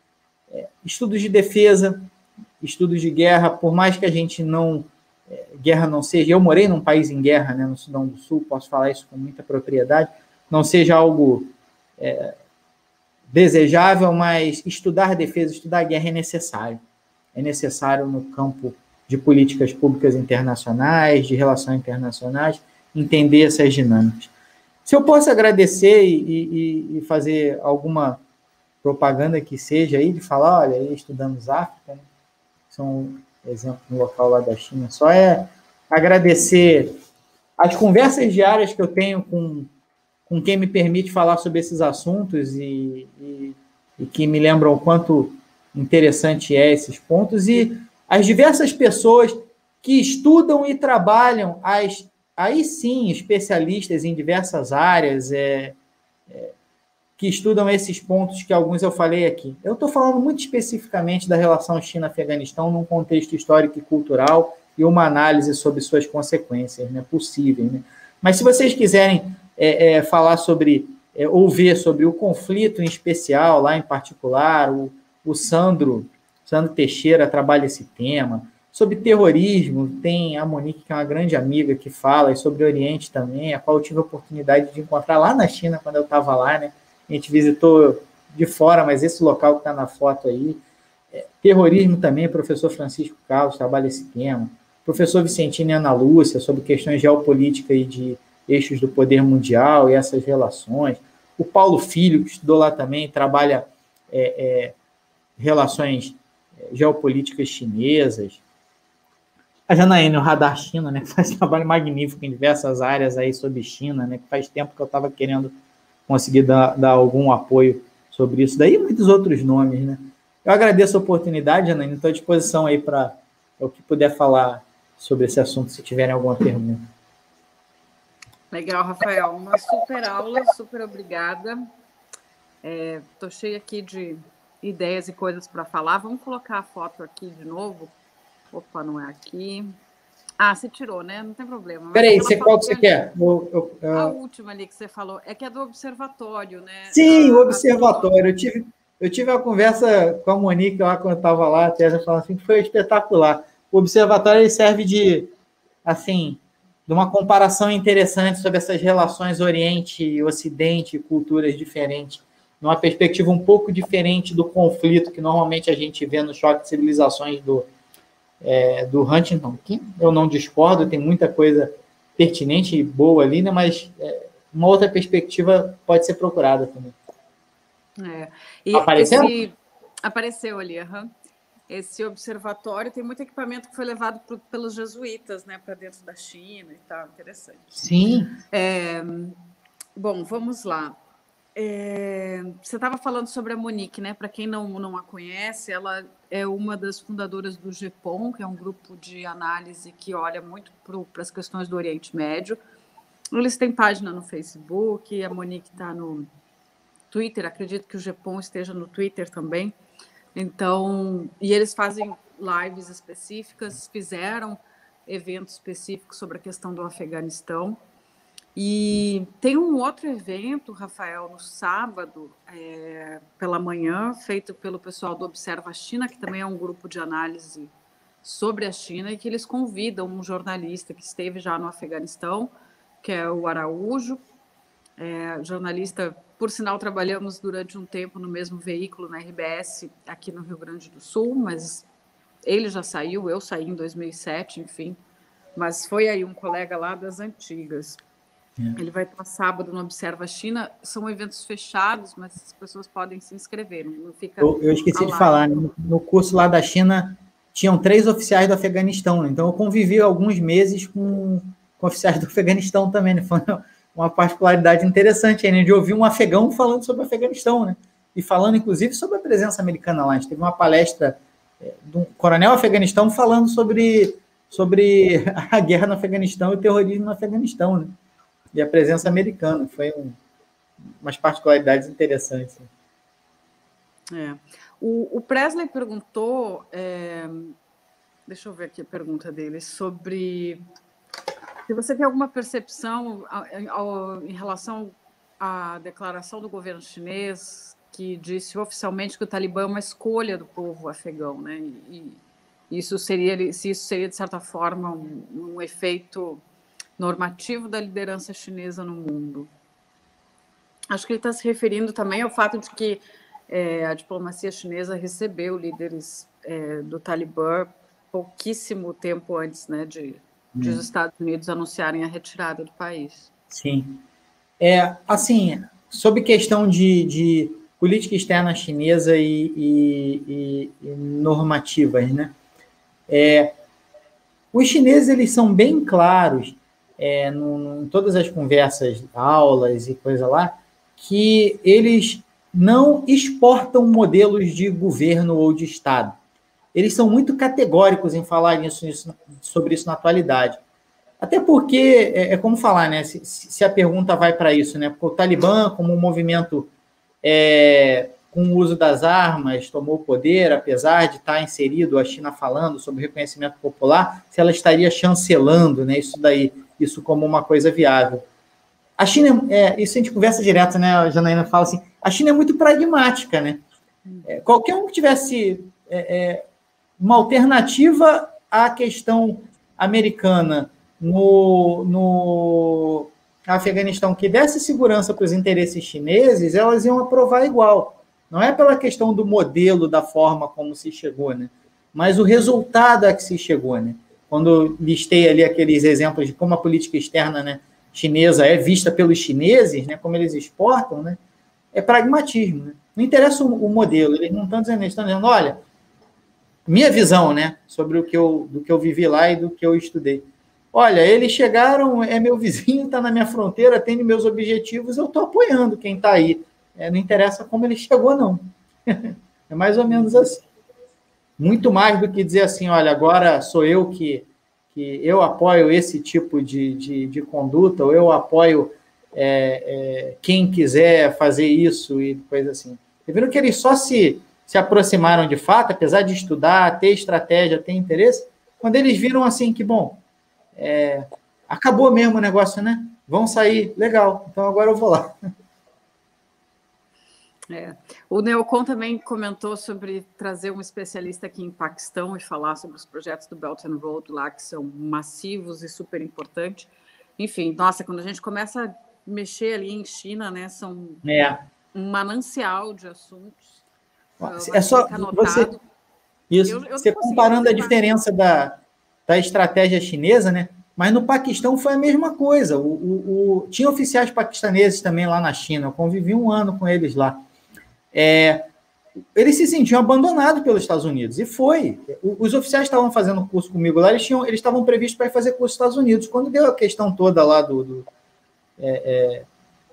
estudos de defesa, estudos de guerra, por mais que a gente não... É, guerra não seja... Eu morei num país em guerra, né, no Sudão do Sul, posso falar isso com muita propriedade, não seja algo é, desejável, mas estudar defesa, estudar guerra é necessário. É necessário no campo de políticas públicas internacionais, de relações internacionais, entender essas dinâmicas. Se eu posso agradecer e, e, e fazer alguma propaganda que seja aí, de falar, olha, aí estudamos África, né? São exemplo no local lá da China, só é agradecer as conversas diárias que eu tenho com, com quem me permite falar sobre esses assuntos e, e, e que me lembram o quanto interessante é esses pontos, e as diversas pessoas que estudam e trabalham, as, aí sim, especialistas em diversas áreas, é, é, que estudam esses pontos que alguns eu falei aqui. Eu estou falando muito especificamente da relação China-Afeganistão num contexto histórico e cultural e uma análise sobre suas consequências, né, possíveis. Né? Mas se vocês quiserem é, é, falar sobre, é, ou ver sobre o conflito em especial, lá em particular, o, o Sandro, Sandro Teixeira trabalha esse tema. Sobre terrorismo, tem a Monique, que é uma grande amiga, que fala, e sobre o Oriente também, a qual eu tive a oportunidade de encontrar lá na China, quando eu estava lá, né? A gente visitou de fora, mas esse local que está na foto aí. É, terrorismo também, o professor Francisco Carlos trabalha esse tema. O professor Vicentino e Ana Lúcia, sobre questões geopolíticas e de eixos do poder mundial e essas relações. O Paulo Filho, que estudou lá também, trabalha é, é, relações geopolíticas chinesas. A Janaína, o Radar China, né, que faz um trabalho magnífico em diversas áreas aí sobre China, né, que faz tempo que eu estava querendo conseguir dar, dar algum apoio sobre isso. Daí muitos outros nomes, né. Eu agradeço a oportunidade, Janaína, estou à disposição aí para o que puder falar sobre esse assunto, se tiverem alguma pergunta. Legal, Rafael. Uma super aula, super obrigada. Estou é, cheia aqui de ideias e coisas para falar. Vamos colocar a foto aqui de novo. Opa, não é aqui. Ah, você tirou, né? Não tem problema. Peraí, você, qual que você ali, quer? Eu, eu, eu... A última ali que você falou, é que é do observatório, né? Sim, a, o observatório. Eu tive, eu tive uma conversa com a Monique lá quando eu estava lá, a Teresa falou assim que foi espetacular. O observatório ele serve de, assim, de uma comparação interessante sobre essas relações Oriente e Ocidente, culturas diferentes, numa perspectiva um pouco diferente do conflito que normalmente a gente vê no choque de civilizações do É, do Huntington, que eu não discordo, tem muita coisa pertinente e boa ali, né? Mas é, uma outra perspectiva pode ser procurada também. É. E Apareceu? Esse... Apareceu ali, uhum. Esse observatório tem muito equipamento que foi levado pro, pelos jesuítas, né, para dentro da China e tal, interessante. Sim. É, bom, vamos lá. É, você estava falando sobre a Monique, né? Para quem não, não a conhece, ela é uma das fundadoras do GEPOM, que é um grupo de análise que olha muito para as questões do Oriente Médio. Eles têm página no Facebook, a Monique está no Twitter, acredito que o GEPOM esteja no Twitter também. Então, e eles fazem lives específicas, fizeram eventos específicos sobre a questão do Afeganistão. E tem um outro evento, Rafael, no sábado, é, pela manhã, feito pelo pessoal do Observa China, que também é um grupo de análise sobre a China, e que eles convidam um jornalista que esteve já no Afeganistão, que é o Araújo. É, jornalista, por sinal, trabalhamos durante um tempo no mesmo veículo, na R B S, aqui no Rio Grande do Sul, mas ele já saiu, eu saí em dois mil e sete, enfim. Mas foi aí um colega lá das antigas. Ele vai estar sábado no Observa China. São eventos fechados, mas as pessoas podem se inscrever. Não fica eu, eu esqueci de falar, né? No curso lá da China, tinham três oficiais do Afeganistão. Né? Então, eu convivi alguns meses com, com oficiais do Afeganistão também. Né? Foi uma particularidade interessante aí, né? De ouvir um afegão falando sobre o Afeganistão. Né? E falando, inclusive, sobre a presença americana lá. A gente teve uma palestra é, de um coronel Afeganistão falando sobre, sobre a guerra no Afeganistão e o terrorismo no Afeganistão, né? E a presença americana. Foi um, umas particularidades interessantes. É. O, o Presley perguntou, é, deixa eu ver aqui a pergunta dele, sobre se você tem alguma percepção ao, ao, em relação à declaração do governo chinês que disse oficialmente que o Talibã é uma escolha do povo afegão, né? E, e isso seria, se isso seria de certa forma um, um efeito normativo da liderança chinesa no mundo. Acho que ele está se referindo também ao fato de que é, a diplomacia chinesa recebeu líderes é, do Talibã pouquíssimo tempo antes, né, de, de hum. os Estados Unidos anunciarem a retirada do país. Sim. É, assim, sobre questão de, de política externa chinesa e, e, e, e normativas, né? É, os chineses, eles são bem claros é, no, em todas as conversas, aulas e coisa lá, que eles não exportam modelos de governo ou de Estado. Eles são muito categóricos em falar nisso, nisso, sobre isso na atualidade. Até porque, é, é como falar, né? Se, se a pergunta vai para isso, né? Porque o Talibã, como um movimento é, com o uso das armas, tomou o poder, apesar de estar inserido a China falando sobre reconhecimento popular, se ela estaria chancelando, né? Isso daí, isso como uma coisa viável. A China, é, isso a gente conversa direto, né? A Janaína fala assim, a China é muito pragmática, né? É, qualquer um que tivesse é, é, uma alternativa à questão americana no, no Afeganistão que desse segurança para os interesses chineses, elas iam aprovar igual. Não é pela questão do modelo, da forma como se chegou, né? Mas o resultado a que se chegou, né? Quando listei ali aqueles exemplos de como a política externa, né, chinesa é vista pelos chineses, né, como eles exportam, né, é pragmatismo. Né? Não interessa o, o modelo, eles não estão dizendo, eles estão dizendo, olha, minha visão, né, sobre o que eu, do que eu vivi lá e do que eu estudei. Olha, eles chegaram, é meu vizinho, está na minha fronteira, atende meus objetivos, eu estou apoiando quem está aí. É, não interessa como ele chegou, não. É mais ou menos assim. Muito mais do que dizer assim, olha, agora sou eu que, que eu apoio esse tipo de, de, de conduta, ou eu apoio é, é, quem quiser fazer isso e coisa assim. Vocês viram que eles só se, se aproximaram de fato, apesar de estudar, ter estratégia, ter interesse, quando eles viram assim que, bom, é, acabou mesmo o negócio, né? Vão sair, legal, então agora eu vou lá. É. O Neocon também comentou sobre trazer um especialista aqui em Paquistão e falar sobre os projetos do Belt and Road lá, que são massivos e super importantes. Enfim, nossa, quando a gente começa a mexer ali em China, né, são é. um manancial de assuntos. É só você, isso, eu, eu você comparando a diferença da, da estratégia chinesa, né? Mas no Paquistão foi a mesma coisa. O, o, o, tinha oficiais paquistaneses também lá na China, eu convivi um ano com eles lá. É, eles se sentiam abandonados pelos Estados Unidos, e foi. Os oficiais estavam fazendo curso comigo lá, eles, tinham, eles estavam previstos para ir fazer curso nos Estados Unidos. Quando deu a questão toda lá do, do, é, é,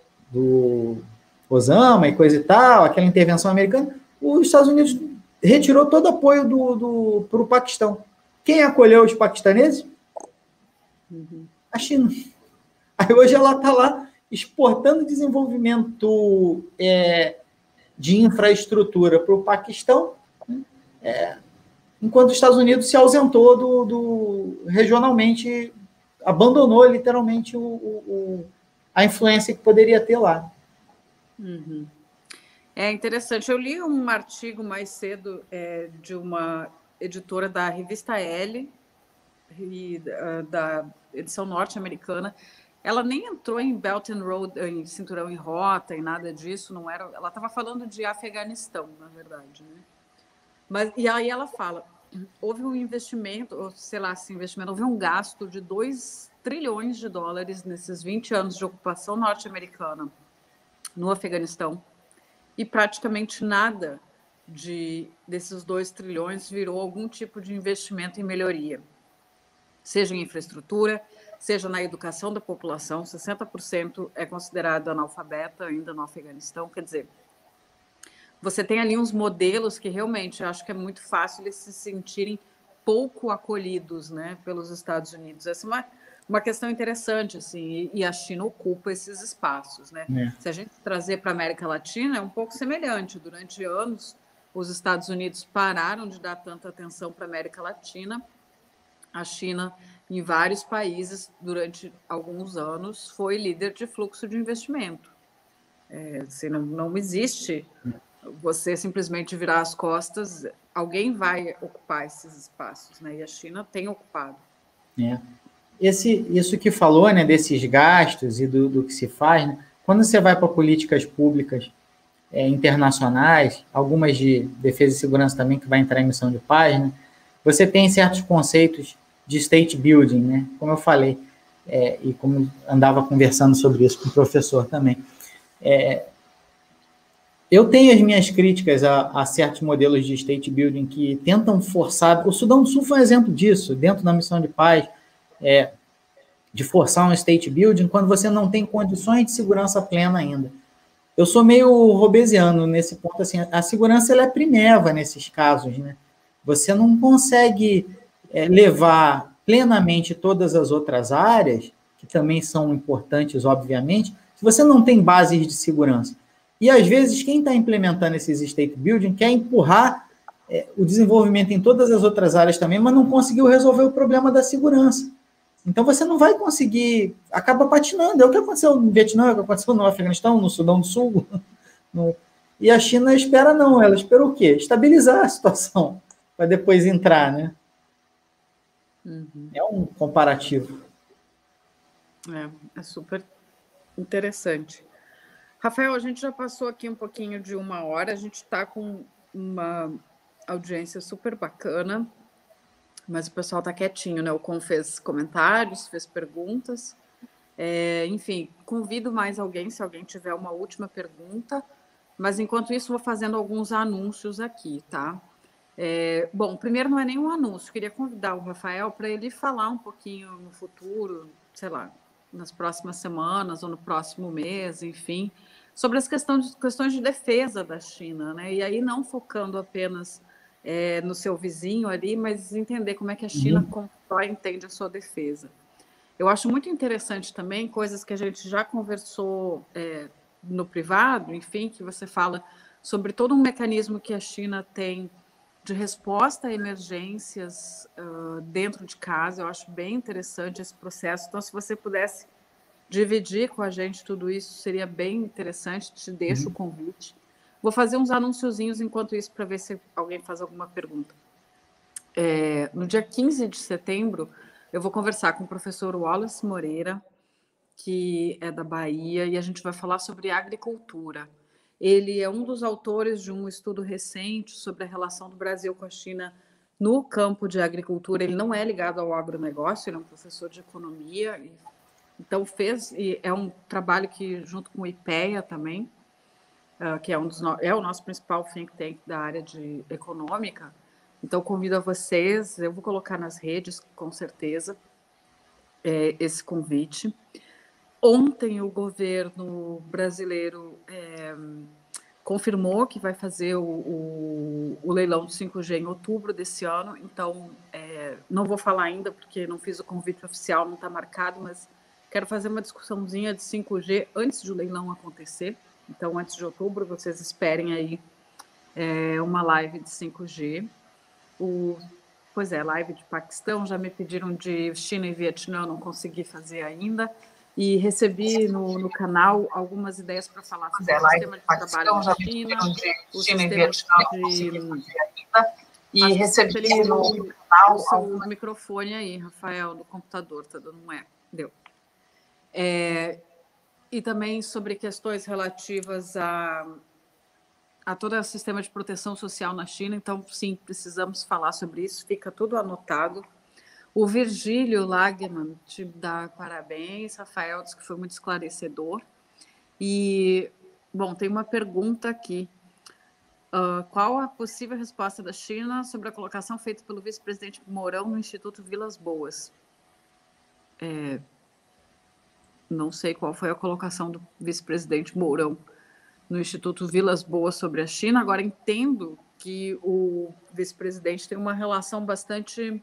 do Osama e coisa e tal, aquela intervenção americana, os Estados Unidos retirou todo o apoio do, do, para o Paquistão. Quem acolheu os paquistaneses? Uhum. A China. Aí hoje ela está lá exportando desenvolvimento é, de infraestrutura para o Paquistão, né? é, enquanto os Estados Unidos se ausentou do, do regionalmente, abandonou literalmente o, o, a influência que poderia ter lá. Uhum. É interessante. Eu li um artigo mais cedo é, de uma editora da revista Elle, e, uh, da edição norte-americana. Ela nem entrou em Belt and Road, em cinturão e rota, e nada disso. Não era. Ela estava falando de Afeganistão, na verdade, né? Mas e aí ela fala, houve um investimento, ou sei lá, se investimento, houve um gasto de dois trilhões de dólares nesses vinte anos de ocupação norte-americana no Afeganistão. E praticamente nada de, desses dois trilhões virou algum tipo de investimento em melhoria, seja em infraestrutura, seja na educação da população. sessenta por cento é considerado analfabeta ainda no Afeganistão. Quer dizer, você tem ali uns modelos que realmente eu acho que é muito fácil eles se sentirem pouco acolhidos, né, pelos Estados Unidos. Essa é uma Uma questão interessante, assim, e a China ocupa esses espaços, né? É. Se a gente trazer para a América Latina, é um pouco semelhante. Durante anos, os Estados Unidos pararam de dar tanta atenção para a América Latina. A China, em vários países, durante alguns anos, foi líder de fluxo de investimento. É, assim, não, não existe você simplesmente virar as costas, alguém vai ocupar esses espaços, né? E a China tem ocupado. É. Esse, isso que falou, né, desses gastos e do, do que se faz, né, quando você vai para políticas públicas é, internacionais, algumas de defesa e segurança também, que vai entrar em missão de paz, né, você tem certos conceitos de state building, né, como eu falei, é, e como andava conversando sobre isso com o professor também. É, eu tenho as minhas críticas a, a certos modelos de state building que tentam forçar. O Sudão do Sul foi um exemplo disso, dentro da missão de paz, é, de forçar um state building quando você não tem condições de segurança plena ainda. Eu sou meio robesiano nesse ponto, assim, a segurança ela é primeva nesses casos, né? Você não consegue é, levar plenamente todas as outras áreas, que também são importantes, obviamente, se você não tem bases de segurança. E, às vezes, quem está implementando esses state building quer empurrar é, o desenvolvimento em todas as outras áreas também, mas não conseguiu resolver o problema da segurança. Então, você não vai conseguir, acaba patinando. É o que aconteceu no Vietnã, é o que aconteceu no Afeganistão, no Sudão do Sul. No... E a China espera não, ela espera o quê? Estabilizar a situação, para depois entrar, né? Uhum. É um comparativo. É, é super interessante. Rafael, a gente já passou aqui um pouquinho de uma hora, a gente está com uma audiência super bacana, mas o pessoal está quietinho, né? O Com fez comentários, fez perguntas. É, enfim, convido mais alguém, se alguém tiver uma última pergunta, mas enquanto isso vou fazendo alguns anúncios aqui, tá? É, bom, primeiro não é nenhum anúncio, queria convidar o Rafael para ele falar um pouquinho no futuro, sei lá, nas próximas semanas ou no próximo mês, enfim, sobre as questões, questões de defesa da China, né? E aí não focando apenas é, no seu vizinho ali, mas entender como é que a China uhum. constrói e entende a sua defesa. Eu acho muito interessante também coisas que a gente já conversou é, no privado, enfim, que você fala sobre todo um mecanismo que a China tem de resposta a emergências uh, dentro de casa. Eu acho bem interessante esse processo. Então, se você pudesse dividir com a gente tudo isso, seria bem interessante. Te deixo uhum. o convite. Vou fazer uns anunciozinhos enquanto isso para ver se alguém faz alguma pergunta. É, no dia quinze de setembro, eu vou conversar com o professor Wallace Moreira, que é da Bahia, e a gente vai falar sobre agricultura. Ele é um dos autores de um estudo recente sobre a relação do Brasil com a China no campo de agricultura. Ele não é ligado ao agronegócio, ele é um professor de economia, e, então fez, e é um trabalho que, junto com o IPEA também, uh, que é, um dos no, é o nosso principal think tank da área de econômica. Então, convido a vocês, eu vou colocar nas redes, com certeza, é, esse convite. Ontem, o governo brasileiro é, confirmou que vai fazer o, o, o leilão do cinco G em outubro desse ano. Então, é, não vou falar ainda, porque não fiz o convite oficial, não está marcado, mas quero fazer uma discussãozinha de cinco G antes do leilão acontecer. Então, antes de outubro, vocês esperem aí é, uma live de cinco G. O, pois é, live de Paquistão, já me pediram de China e Vietnã, não consegui fazer ainda. E recebi no, no canal algumas ideias para falar sobre o sistema de trabalho da China, o sistema de... E recebi no canal o microfone aí, Rafael, do computador, está dando um eco. Deu. É, e também sobre questões relativas a, a todo o sistema de proteção social na China. Então, sim, precisamos falar sobre isso, fica tudo anotado. O Virgílio Lagman te dá parabéns, Rafael, diz que foi muito esclarecedor. E, bom, tem uma pergunta aqui. Uh, qual a possível resposta da China sobre a colocação feita pelo vice-presidente Mourão no Instituto Vilas Boas? É, não sei qual foi a colocação do vice-presidente Mourão no Instituto Vilas Boas sobre a China. Agora, entendo que o vice-presidente tem uma relação bastante...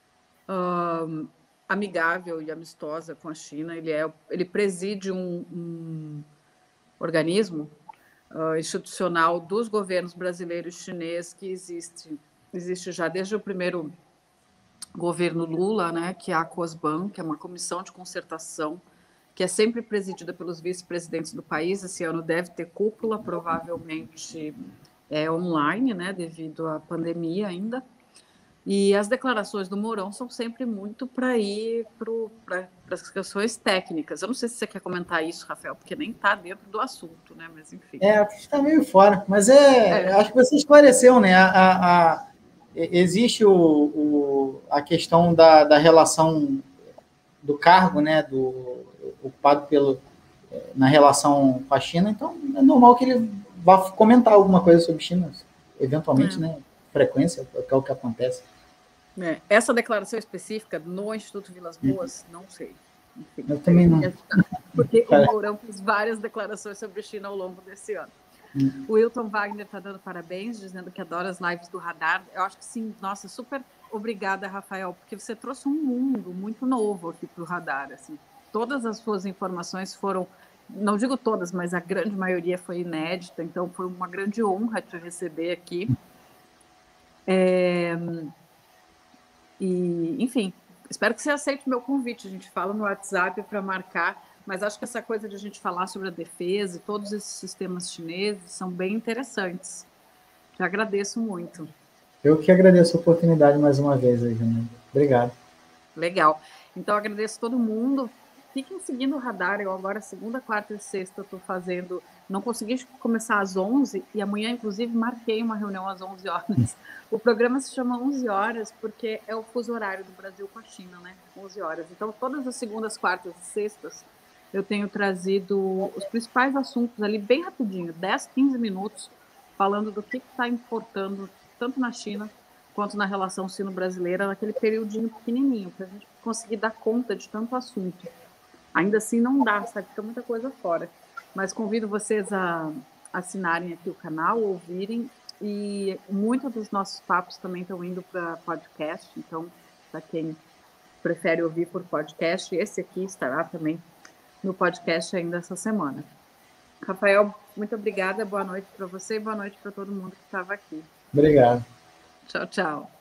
Uh, amigável e amistosa com a China. Ele, é, ele preside um, um organismo uh, institucional dos governos brasileiro e chinês que existe, existe já desde o primeiro governo Lula, né, que é a COSBAN, que é uma comissão de concertação, que é sempre presidida pelos vice-presidentes do país. Esse ano deve ter cúpula, provavelmente é online, né, devido à pandemia ainda. E as declarações do Mourão são sempre muito para ir para as questões técnicas. Eu não sei se você quer comentar isso, Rafael, porque nem está dentro do assunto, né? Mas enfim. É, está meio fora. Mas é, é, acho que você esclareceu, né? A, a, a, existe o, o, a questão da, da relação do cargo, né? Do, ocupado pelo, na relação com a China. Então, é normal que ele vá comentar alguma coisa sobre China, eventualmente, é. né? Frequência, que é o que acontece. É, essa declaração específica no Instituto Vilas Boas, hum. não sei. Enfim, eu também não. Porque o Mourão fez várias declarações sobre China ao longo desse ano. Hum. O Wilton Wagner está dando parabéns, dizendo que adora as lives do Radar. Eu acho que sim, nossa, super obrigada, Rafael, porque você trouxe um mundo muito novo aqui para o Radar. Assim. Todas as suas informações foram, não digo todas, mas a grande maioria foi inédita, então foi uma grande honra te receber aqui. É... E, enfim, espero que você aceite o meu convite. A gente fala no WhatsApp para marcar, mas acho que essa coisa de a gente falar sobre a defesa e todos esses sistemas chineses são bem interessantes. Te agradeço muito. Eu que agradeço a oportunidade mais uma vez, Jana. Obrigado. Legal. Então, agradeço a todo mundo. Fiquem seguindo o Radar. Eu agora, segunda, quarta e sexta, estou fazendo... Não consegui começar às onze e amanhã, inclusive, marquei uma reunião às onze horas. O programa se chama onze horas porque é o fuso horário do Brasil com a China, né? onze horas. Então, todas as segundas, quartas e sextas, eu tenho trazido os principais assuntos ali bem rapidinho, dez, quinze minutos, falando do que está importando tanto na China quanto na relação sino-brasileira, naquele período pequenininho, para a gente conseguir dar conta de tanto assunto. Ainda assim, não dá, sabe? Fica muita coisa fora. Mas convido vocês a assinarem aqui o canal, ouvirem, e muitos dos nossos papos também estão indo para podcast, então, para quem prefere ouvir por podcast, esse aqui estará também no podcast ainda essa semana. Rafael, muito obrigada, boa noite para você e boa noite para todo mundo que estava aqui. Obrigado. Tchau, tchau.